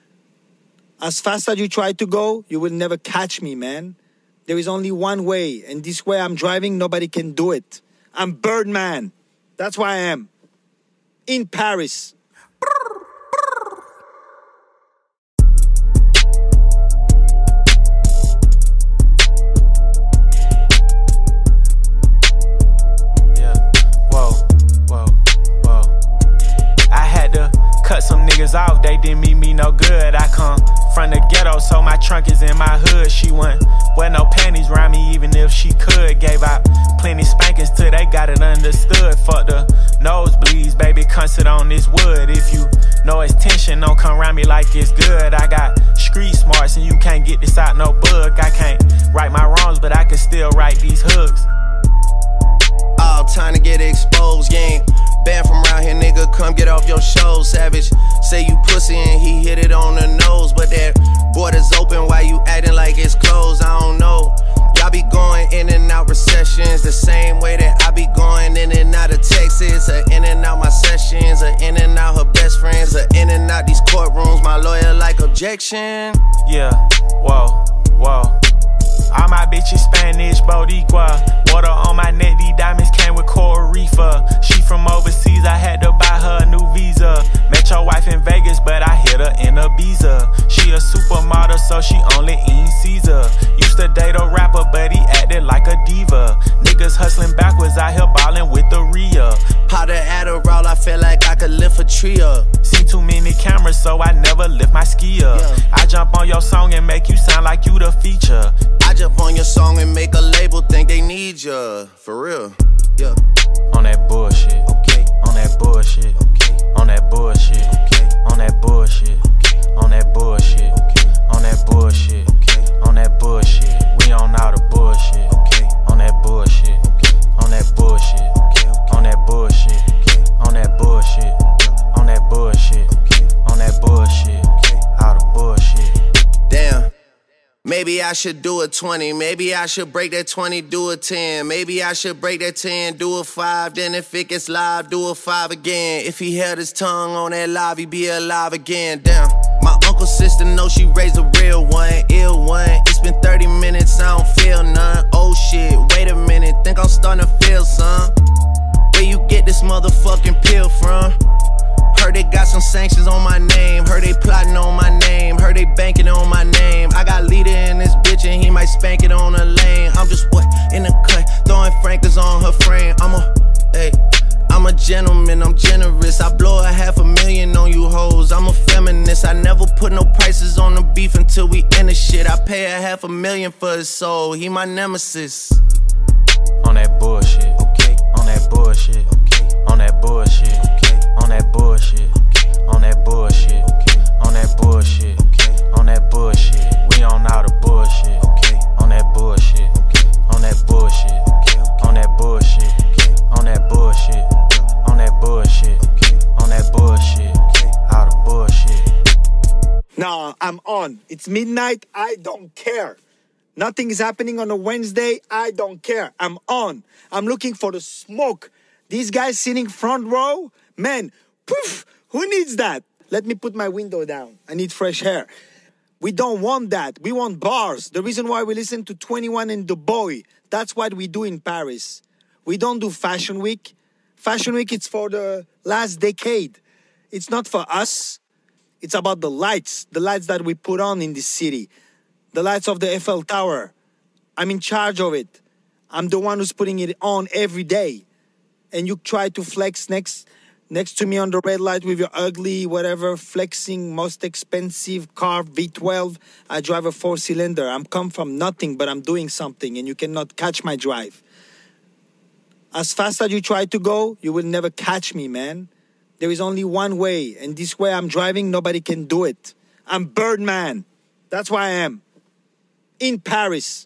As fast as you try to go, you will never catch me, man. There is only one way, and this way I'm driving, nobody can do it. I'm Birdman. That's why I am. In Paris. Yeah, whoa, whoa, whoa. I had to cut some niggas off, they didn't mean me no good. I come from the ghetto, so my trunk is in my hood. She wouldn't wear no panties around me, even if she could. Gave out plenty spankings till they got it understood. Fuck the nosebleeds, baby, come sit on this wood. If you know it's tension, don't come around me like it's good. I got street smarts and you can't get this out no book. I can't right my wrongs, but I can still write these hooks. All time to get exposed, you ain't banned from around here, nigga, come get off your show. Savage, say you pussy and he hit it on the nose, but that border's open, why you acting like it's closed? I don't know. Y'all be going in and out recessions the same way that I be going in and out of Texas, or in and out my sessions, or in and out her best friends, or in and out these courtrooms. My lawyer like objection. Yeah, whoa, whoa. All my bitches Spanish, Boricua. Water on my neck, these diamonds came with Coral Reefer. She from overseas, I had to buy her a new visa. Met your wife in Vegas, but I hit her in Ibiza. She a supermodel, so she only eating Caesar. Used to date a rapper, but he acted like a diva. Niggas hustling backwards, out here ballin' with the Rhea. How the Adderall, I feel like I could lift a tree up. Seen too many cameras, so I never lift my ski up. Yeah. I jump on your song and make you sound like you the feature. I jump on your song and make a label think they need ya. For real, yeah. On that bullshit, Okay. on that bullshit, Okay. on that bullshit, Okay. on that bullshit, Okay. on that bullshit, Okay. on that bullshit, Okay. on that bullshit. We on all the bullshit, Okay. on that bullshit, Okay. on that bullshit, Okay. Okay. on that bullshit, Okay. on that bullshit, on that bullshit, Okay. on that bullshit, Okay. all the bullshit. Damn. Maybe I should do a twenty, maybe I should break that twenty, do a ten. Maybe I should break that ten, do a five. Then if it gets live, do a five again. If he held his tongue on that live, he'd be alive again. Damn. My uncle's sister knows she raised a real one, ill one. It's been thirty minutes, I don't feel none. Oh shit, wait a minute, think I'm starting to feel some. Where you get this motherfucking pill from? Heard they got some sanctions on my name. Heard they plotting on my name. Heard they banking on my name. I got leader in this bitch and he might spank it on the lane. I'm just what in the cut, throwing frankers on her frame. I'm a, hey, I'm a gentleman, I'm generous. I blow a half a million on you hoes. I'm a feminist. I never put no prices on the beef until we end the shit. I pay a half a million for his soul. He my nemesis. On that bullshit, Okay, on that bullshit, okay, on that bullshit, okay, on that bullshit, okay, on that bullshit, okay, on that bullshit, okay, on that bullshit. We on all the bullshit, okay, on that bullshit, okay, on that bullshit, okay, on that bullshit, okay, on that bullshit, on that bullshit, okay, on that bullshit, okay. all the bullshit. Nah, I'm on. It's midnight. I don't care. Nothing is happening on a Wednesday. I don't care. I'm on. I'm looking for the smoke. These guys sitting front row, man, poof, who needs that? Let me put my window down. I need fresh air. We don't want that. We want bars. The reason why we listen to twenty-one and The Boy, that's what we do in Paris. We don't do Fashion Week. Fashion Week, it's for the last decade. It's not for us. It's about the lights, the lights that we put on in this city. The lights of the Eiffel Tower. I'm in charge of it. I'm the one who's putting it on every day. And you try to flex next next to me on the red light with your ugly, whatever, flexing, most expensive car, V twelve. I drive a four-cylinder. I'm come from nothing, but I'm doing something, and you cannot catch my drive. As fast as you try to go, you will never catch me, man. There is only one way, and this way I'm driving, nobody can do it. I'm Birdman. That's why I am. In Paris.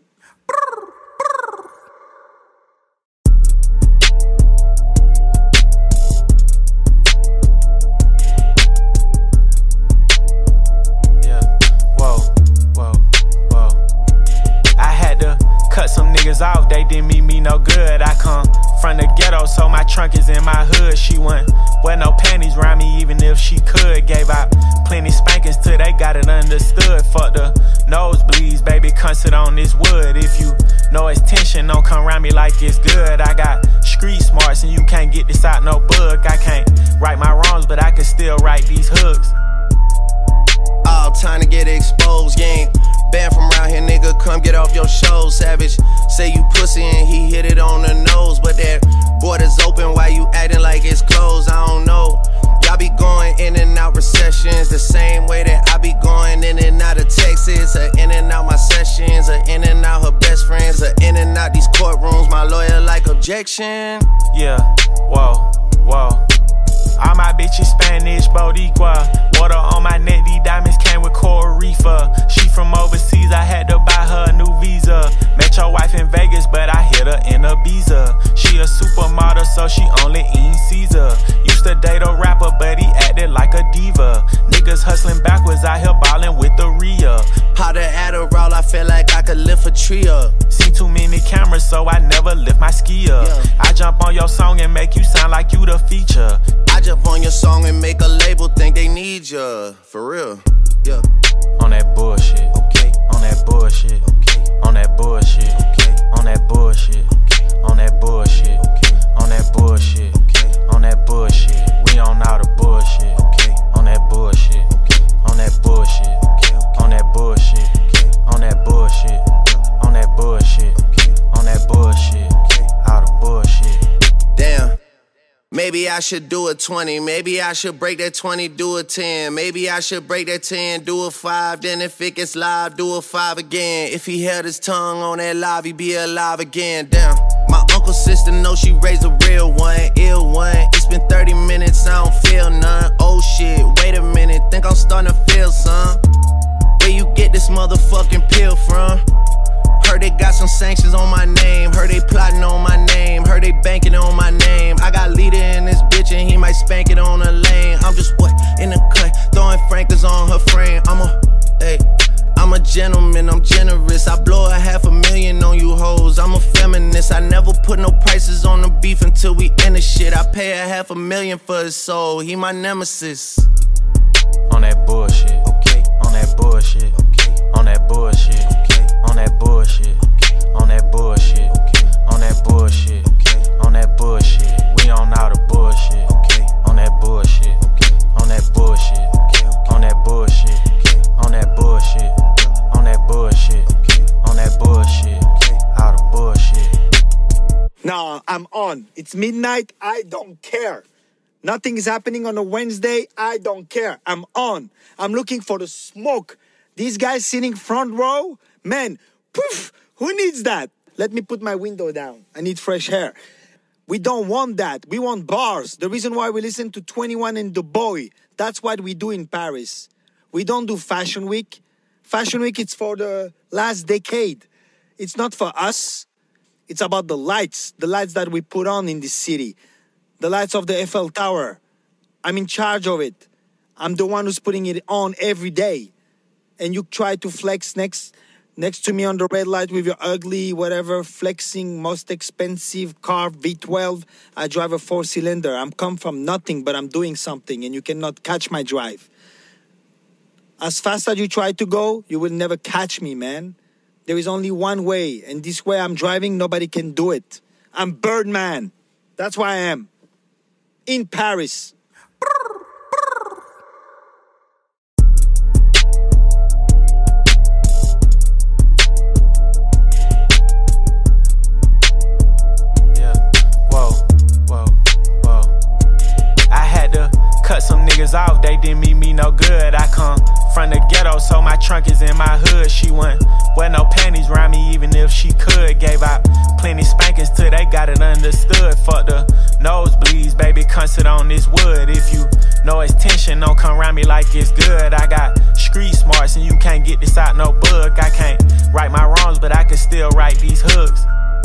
Yeah, whoa, whoa, whoa. I had to cut some niggas off, they didn't mean me no good. I come from the ghetto, so my trunk is in my hood. She wouldn't wear no panties around me, even if she could. Gave out plenty spankings till they got it understood. Fuck the nosebleeds, baby, come sit on this wood. If you know it's tension, don't come around me like it's good. I got street smarts and you can't get this out no book. I can't right my wrongs, but I can still write these hooks. All time to get exposed, you ain't banned from around here, nigga, come get off your show. Savage, say you pussy and he hit it on the nose, but that border's open, why you acting like it's closed? I don't know. Y'all be going in and out recessions the same way that I be going in and out of Texas, or in and out my sessions, or in and out her best friends, or in and out these courtrooms. My lawyer like objection. Yeah, whoa, whoa. All my bitches Spanish, Boricua. Water on my neck, these diamonds came with Coral Reefer. She from overseas, I had to buy her a new visa. Met your wife in Vegas, but I hit her in Ibiza. She a supermodel, so she only eating Caesar. Used to date a rapper, but he acted like a diva. Niggas hustling backwards, out here ballin' with the Rhea. Powder Adderall, I feel like I could lift a tree up. Seen too many cameras, so I never lift my ski up. Yeah. I jump on your song and make you sound like you the feature. I jump on your song and make a label think they need ya. For real, yeah. On that bullshit, Okay, on that bullshit, okay, on that bullshit, okay, on that bullshit, okay, on that bullshit, okay, on that bullshit, okay, on that bullshit. We on all the bullshit, okay, on that bullshit, okay, on that bullshit, okay, on that bullshit, okay, on that bullshit, on that bullshit, okay, on that bullshit, okay. all the bullshit. Damn. Maybe I should do a twenty, maybe I should break that twenty, do a ten. Maybe I should break that ten, do a five, then if it gets live, do a five again. If he held his tongue on that live, he'd be alive again, damn. My uncle's sister knows she raised a real one, ill one. It's been thirty minutes, I don't feel none. Oh shit, wait a minute, think I'm starting to feel some. Where you get this motherfucking pill from? Heard they got some sanctions on my name. Heard they plotting on my name. Heard they banking on my name. I got leader in this bitch and he might spank it on the lane. I'm just what? In the cut, throwing Frankers on her frame. I'm a, hey, I'm a gentleman, I'm generous. I blow a half a million on you hoes. I'm a feminist. I never put no prices on the beef until we end the shit. I pay a half a million for his soul. He my nemesis. On that bullshit, okay. On that bullshit, okay. On that bullshit, okay. On that bullshit, okay. On that bullshit, okay. On that bullshit, okay. On that bullshit, we on all the bullshit, okay. On that bullshit, okay. On that bullshit, okay. On that bullshit, okay. On that bullshit, on that bullshit, okay. On that bullshit, okay. All the bullshit. Nah, I'm on. It's midnight. I don't care. Nothing is happening on a Wednesday. I don't care. I'm on. I'm looking for the smoke. These guys sitting front row, man, poof, who needs that? Let me put my window down. I need fresh air. We don't want that. We want bars. The reason why we listen to twenty-one and The Boy, that's what we do in Paris. We don't do Fashion Week. Fashion Week, it's for the last decade. It's not for us. It's about the lights, the lights that we put on in this city. The lights of the Eiffel Tower. I'm in charge of it. I'm the one who's putting it on every day. And you try to flex next next to me on the red light with your ugly, whatever, flexing, most expensive car, V twelve. I drive a four-cylinder. I'm come from nothing, but I'm doing something, and you cannot catch my drive. As fast as you try to go, you will never catch me, man. There is only one way, and this way I'm driving, nobody can do it. I'm Birdman. That's why I am. In Paris. Yeah, whoa, whoa, whoa. I had to cut some niggas off, they didn't mean me no good. I come from the ghetto, so my trunk is in my hood. She wouldn't wear no panties around me even if she could. Gave out plenty spankings till they got it understood. Fuck the nosebleeds, baby, come sit on this wood. If you know it's tension, don't come around me like it's good. I got street smarts and you can't get this out no book. I can't right my wrongs, but I can still write these hooks.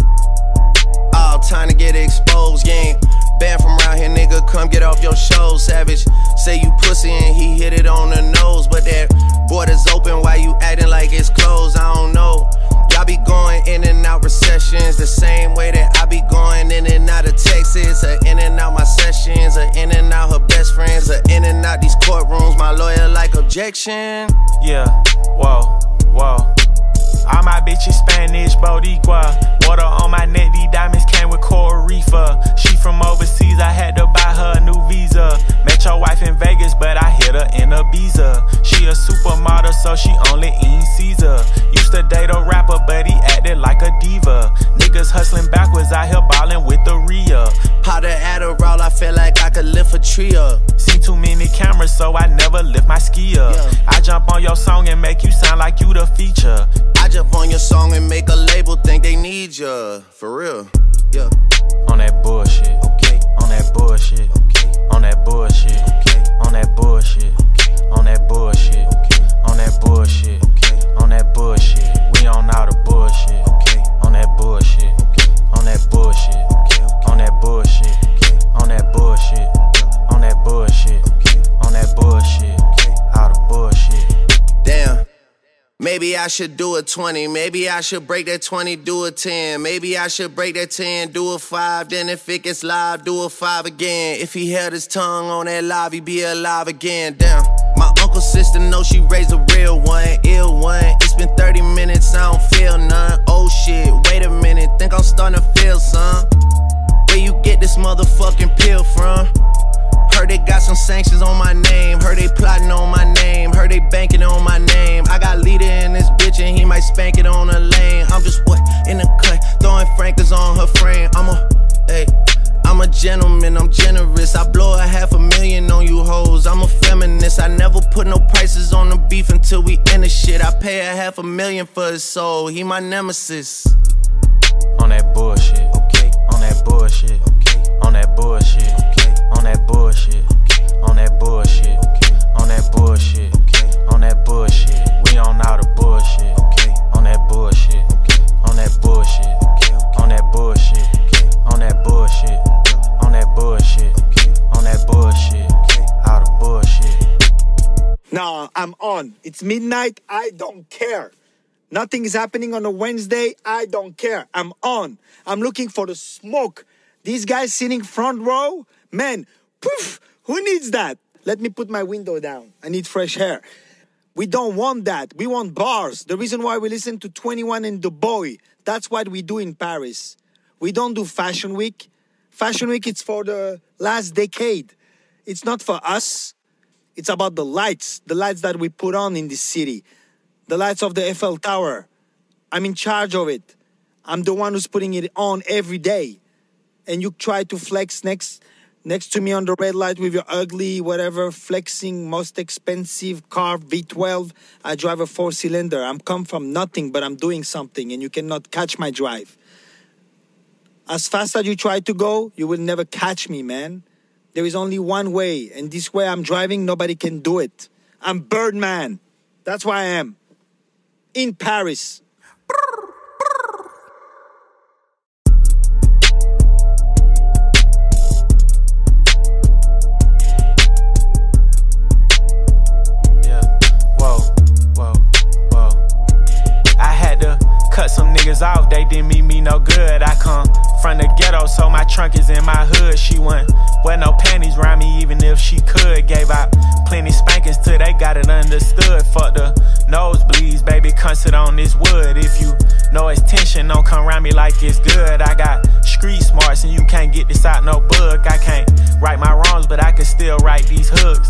All time to get exposed, you ain't banned from around here, nigga, come get off your show. Savage, say you pussy and he hit it on the nose, but that border's open, why you acting like it's closed? I don't know. Y'all be going in and out recessions the same way that I be going in and out of Texas, or in and out my sessions, or in and out her best friends, or in and out these courtrooms. My lawyer like objection. Yeah, whoa, whoa. All my bitches Spanish, Boricua. Water on my neck, these diamonds came with Coral Reefer. She from overseas, I had to buy her a new visa. Met your wife in Vegas, but I hit her in Ibiza. She a supermodel, so she only eating Caesar. Used to date a rapper, but he acted like a diva. Niggas hustling backwards, out here ballin' with the Rhea. Powder Adderall, I feel like I could lift a tree up. Seen too many cameras, so I never lift my ski up. Yeah. I jump on your song and make you sound like you the feature. I jump on your song and make a label think they need ya. For real, yeah. On that bullshit, okay. On that bullshit, okay. On that bullshit, okay. On that bullshit, okay. On that bullshit, okay. On that bullshit, okay. On that bullshit, we on all the bullshit, okay. On that bullshit, okay. On that bullshit, okay. On that bullshit, okay. On that bullshit, on that bullshit, okay. On that bullshit, okay. All the bullshit. Damn. Maybe I should do a twenty, maybe I should break that twenty, do a ten. Maybe I should break that ten, do a five, then if it gets live, do a five again. If he held his tongue on that live, he'd be alive again, damn. My uncle's sister knows she raised a real one, ill one. It's been thirty minutes, I don't feel none. Oh shit, wait a minute, think I'm starting to feel some. Where you get this motherfucking pill from? Heard they got some sanctions on my name. Heard they plotting on my name. Heard they banking on my name. I got leader in this bitch and he might spank it on the lane. I'm just what? In the cut, throwing Frankers on her frame. I'm a, hey, I'm a gentleman, I'm generous. I blow a half a million on you hoes. I'm a feminist. I never put no prices on the beef until we end the shit. I pay a half a million for his soul. He my nemesis. On that bullshit, okay. On that bullshit, okay. On that bullshit, okay. On that bullshit, okay. On that bullshit, okay. On that bullshit, okay. On that bullshit. We on all the bullshit, okay. On that bullshit, okay. On that bullshit, okay. On that bullshit, okay. On that bullshit, on that bullshit, okay. On that bullshit, okay. All the bullshit. Nah, I'm on. It's midnight. I don't care. Nothing is happening on a Wednesday. I don't care. I'm on. I'm looking for the smoke. These guys sitting front row, man, poof, who needs that? Let me put my window down. I need fresh air. We don't want that. We want bars. The reason why we listen to twenty-one and The Boy, that's what we do in Paris. We don't do Fashion Week. Fashion Week, it's for the last decade. It's not for us. It's about the lights, the lights that we put on in this city. The lights of the Eiffel Tower. I'm in charge of it. I'm the one who's putting it on every day. And you try to flex next next to me on the red light with your ugly, whatever, flexing, most expensive car, V twelve. I drive a four-cylinder. I'm come from nothing, but I'm doing something, and you cannot catch my drive. As fast as you try to go, you will never catch me, man. There is only one way, and this way I'm driving, nobody can do it. I'm Birdman. That's why I am. In Paris. Yeah, whoa, whoa, whoa. I had to cut some niggas off, they didn't mean me no good. I come from the ghetto, so my trunk is in my hood. She wouldn't wear no panties around me, even if she could. Gave out plenty spankings till they got it understood. Fuck the nosebleeds, baby, come sit on this wood. If you know it's tension, don't come around me like it's good. I got street smarts and you can't get this out no book. I can't right my wrongs, but I can still write these hooks.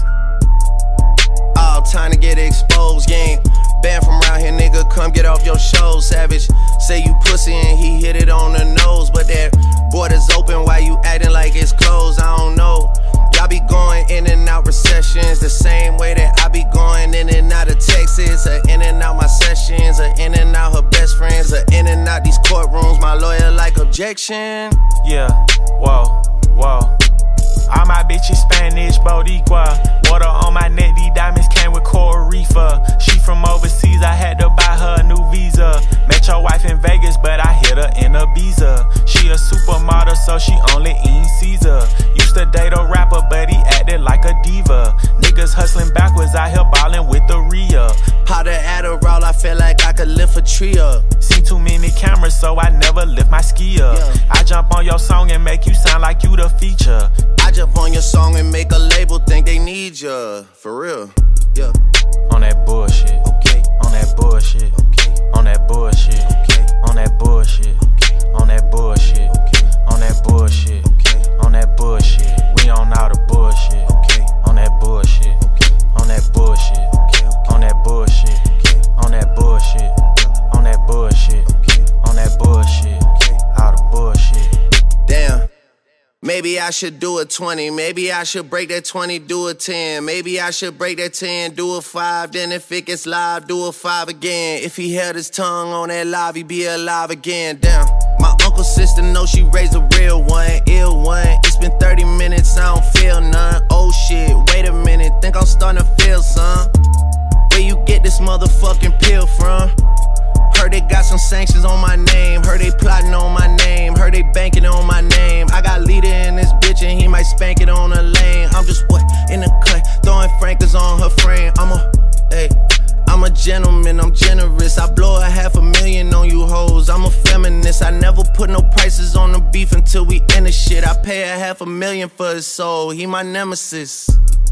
All time to get exposed, you ain't banned from around here, nigga, come get off your show. Savage, say you pussy and he hit it on the nose, but that border's open while you acting like it's closed. I don't know, y'all be going in and out recessions the same way that I be going in and out of Texas, or in and out my sessions, or in and out her best friends, or in and out these courtrooms. My lawyer like objection. Yeah, whoa, whoa. All my bitches Spanish, Boricua. Water on my neck, these diamonds came with Coral Reefer. She from overseas, I had to buy her a new visa. Met your wife in Vegas, but I hit her in Ibiza. She a supermodel, so she only eating Caesar. Used to date a rapper, but he acted like a diva. Niggas hustling backwards, out here ballin' with the Rhea. Powder Adderall, I feel like I could lift a tree up. Seen too many cameras, so I never lift my ski up. Yeah. I jump on your song and make you sound like you the feature. I jump on your song and make a label think they need ya. For real, yeah. On that bullshit, okay. On that bullshit, okay. On that bullshit, okay. On that bullshit, okay. On that bullshit, okay. On that bullshit, okay. On that bullshit. We on all the bullshit, okay. On that bullshit, okay. On that bullshit, okay. On that bullshit, okay. On that bullshit, on that bullshit, okay. On that bullshit, okay. All the bullshit. Damn. Maybe I should do a twenty, maybe I should break that twenty, do a ten. Maybe I should break that ten, do a five. Then if it gets live, do a five again. If he held his tongue on that live, he'd be alive again. Damn, my uncle's sister knows she raised a real one, ill one. It's been thirty minutes, I don't feel none. Oh shit, wait a minute, think I'm starting to feel some. Where you get this motherfucking pill from? Heard they got some sanctions on my name. Heard they plotting on my name. Heard they banking on my name. I got leader in this bitch and he might spank it on the lane. I'm just what in the cut, throwing frankers on her frame. I'm a, hey, I'm a gentleman, I'm generous. I blow a half a million on you hoes. I'm a feminist. I never put no prices on the beef until we end the shit. I pay a half a million for his soul. He my nemesis.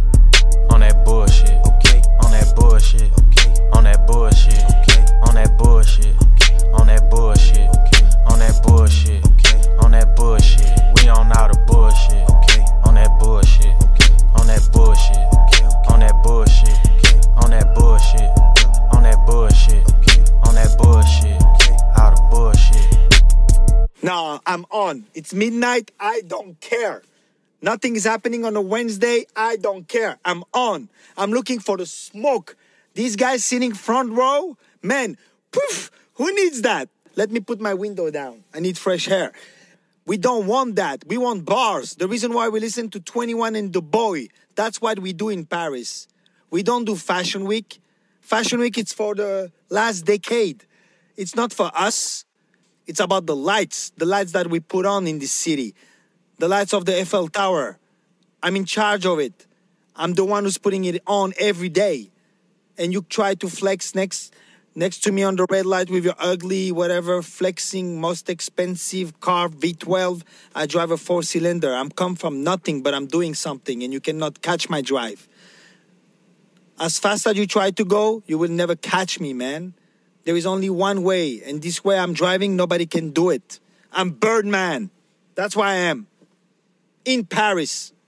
On that bullshit, okay. On that bullshit, okay. On that bullshit, okay. On that bullshit, okay. On that bullshit, okay. On that bullshit, okay. On that bullshit. We on all the bullshit, okay. On that bullshit, okay. On that bullshit, okay. On that bullshit, okay. On that bullshit, on that bullshit, okay. On that bullshit, okay. All the bullshit. Nah, I'm on. It's midnight. I don't care. Nothing is happening on a Wednesday. I don't care. I'm on. I'm looking for the smoke. These guys sitting front row, man, poof, who needs that? Let me put my window down. I need fresh air. We don't want that. We want bars. The reason why we listen to twenty-one and The Boy, that's what we do in Paris. We don't do Fashion Week. Fashion Week, it's for the last decade. It's not for us. It's about the lights, the lights that we put on in this city. The lights of the Eiffel Tower. I'm in charge of it. I'm the one who's putting it on every day. And you try to flex next next to me on the red light with your ugly, whatever, flexing, most expensive car, V twelve. I drive a four-cylinder. I'm come from nothing, but I'm doing something, and you cannot catch my drive. As fast as you try to go, you will never catch me, man. There is only one way, and this way I'm driving, nobody can do it. I'm Birdman. That's why I am. In Paris.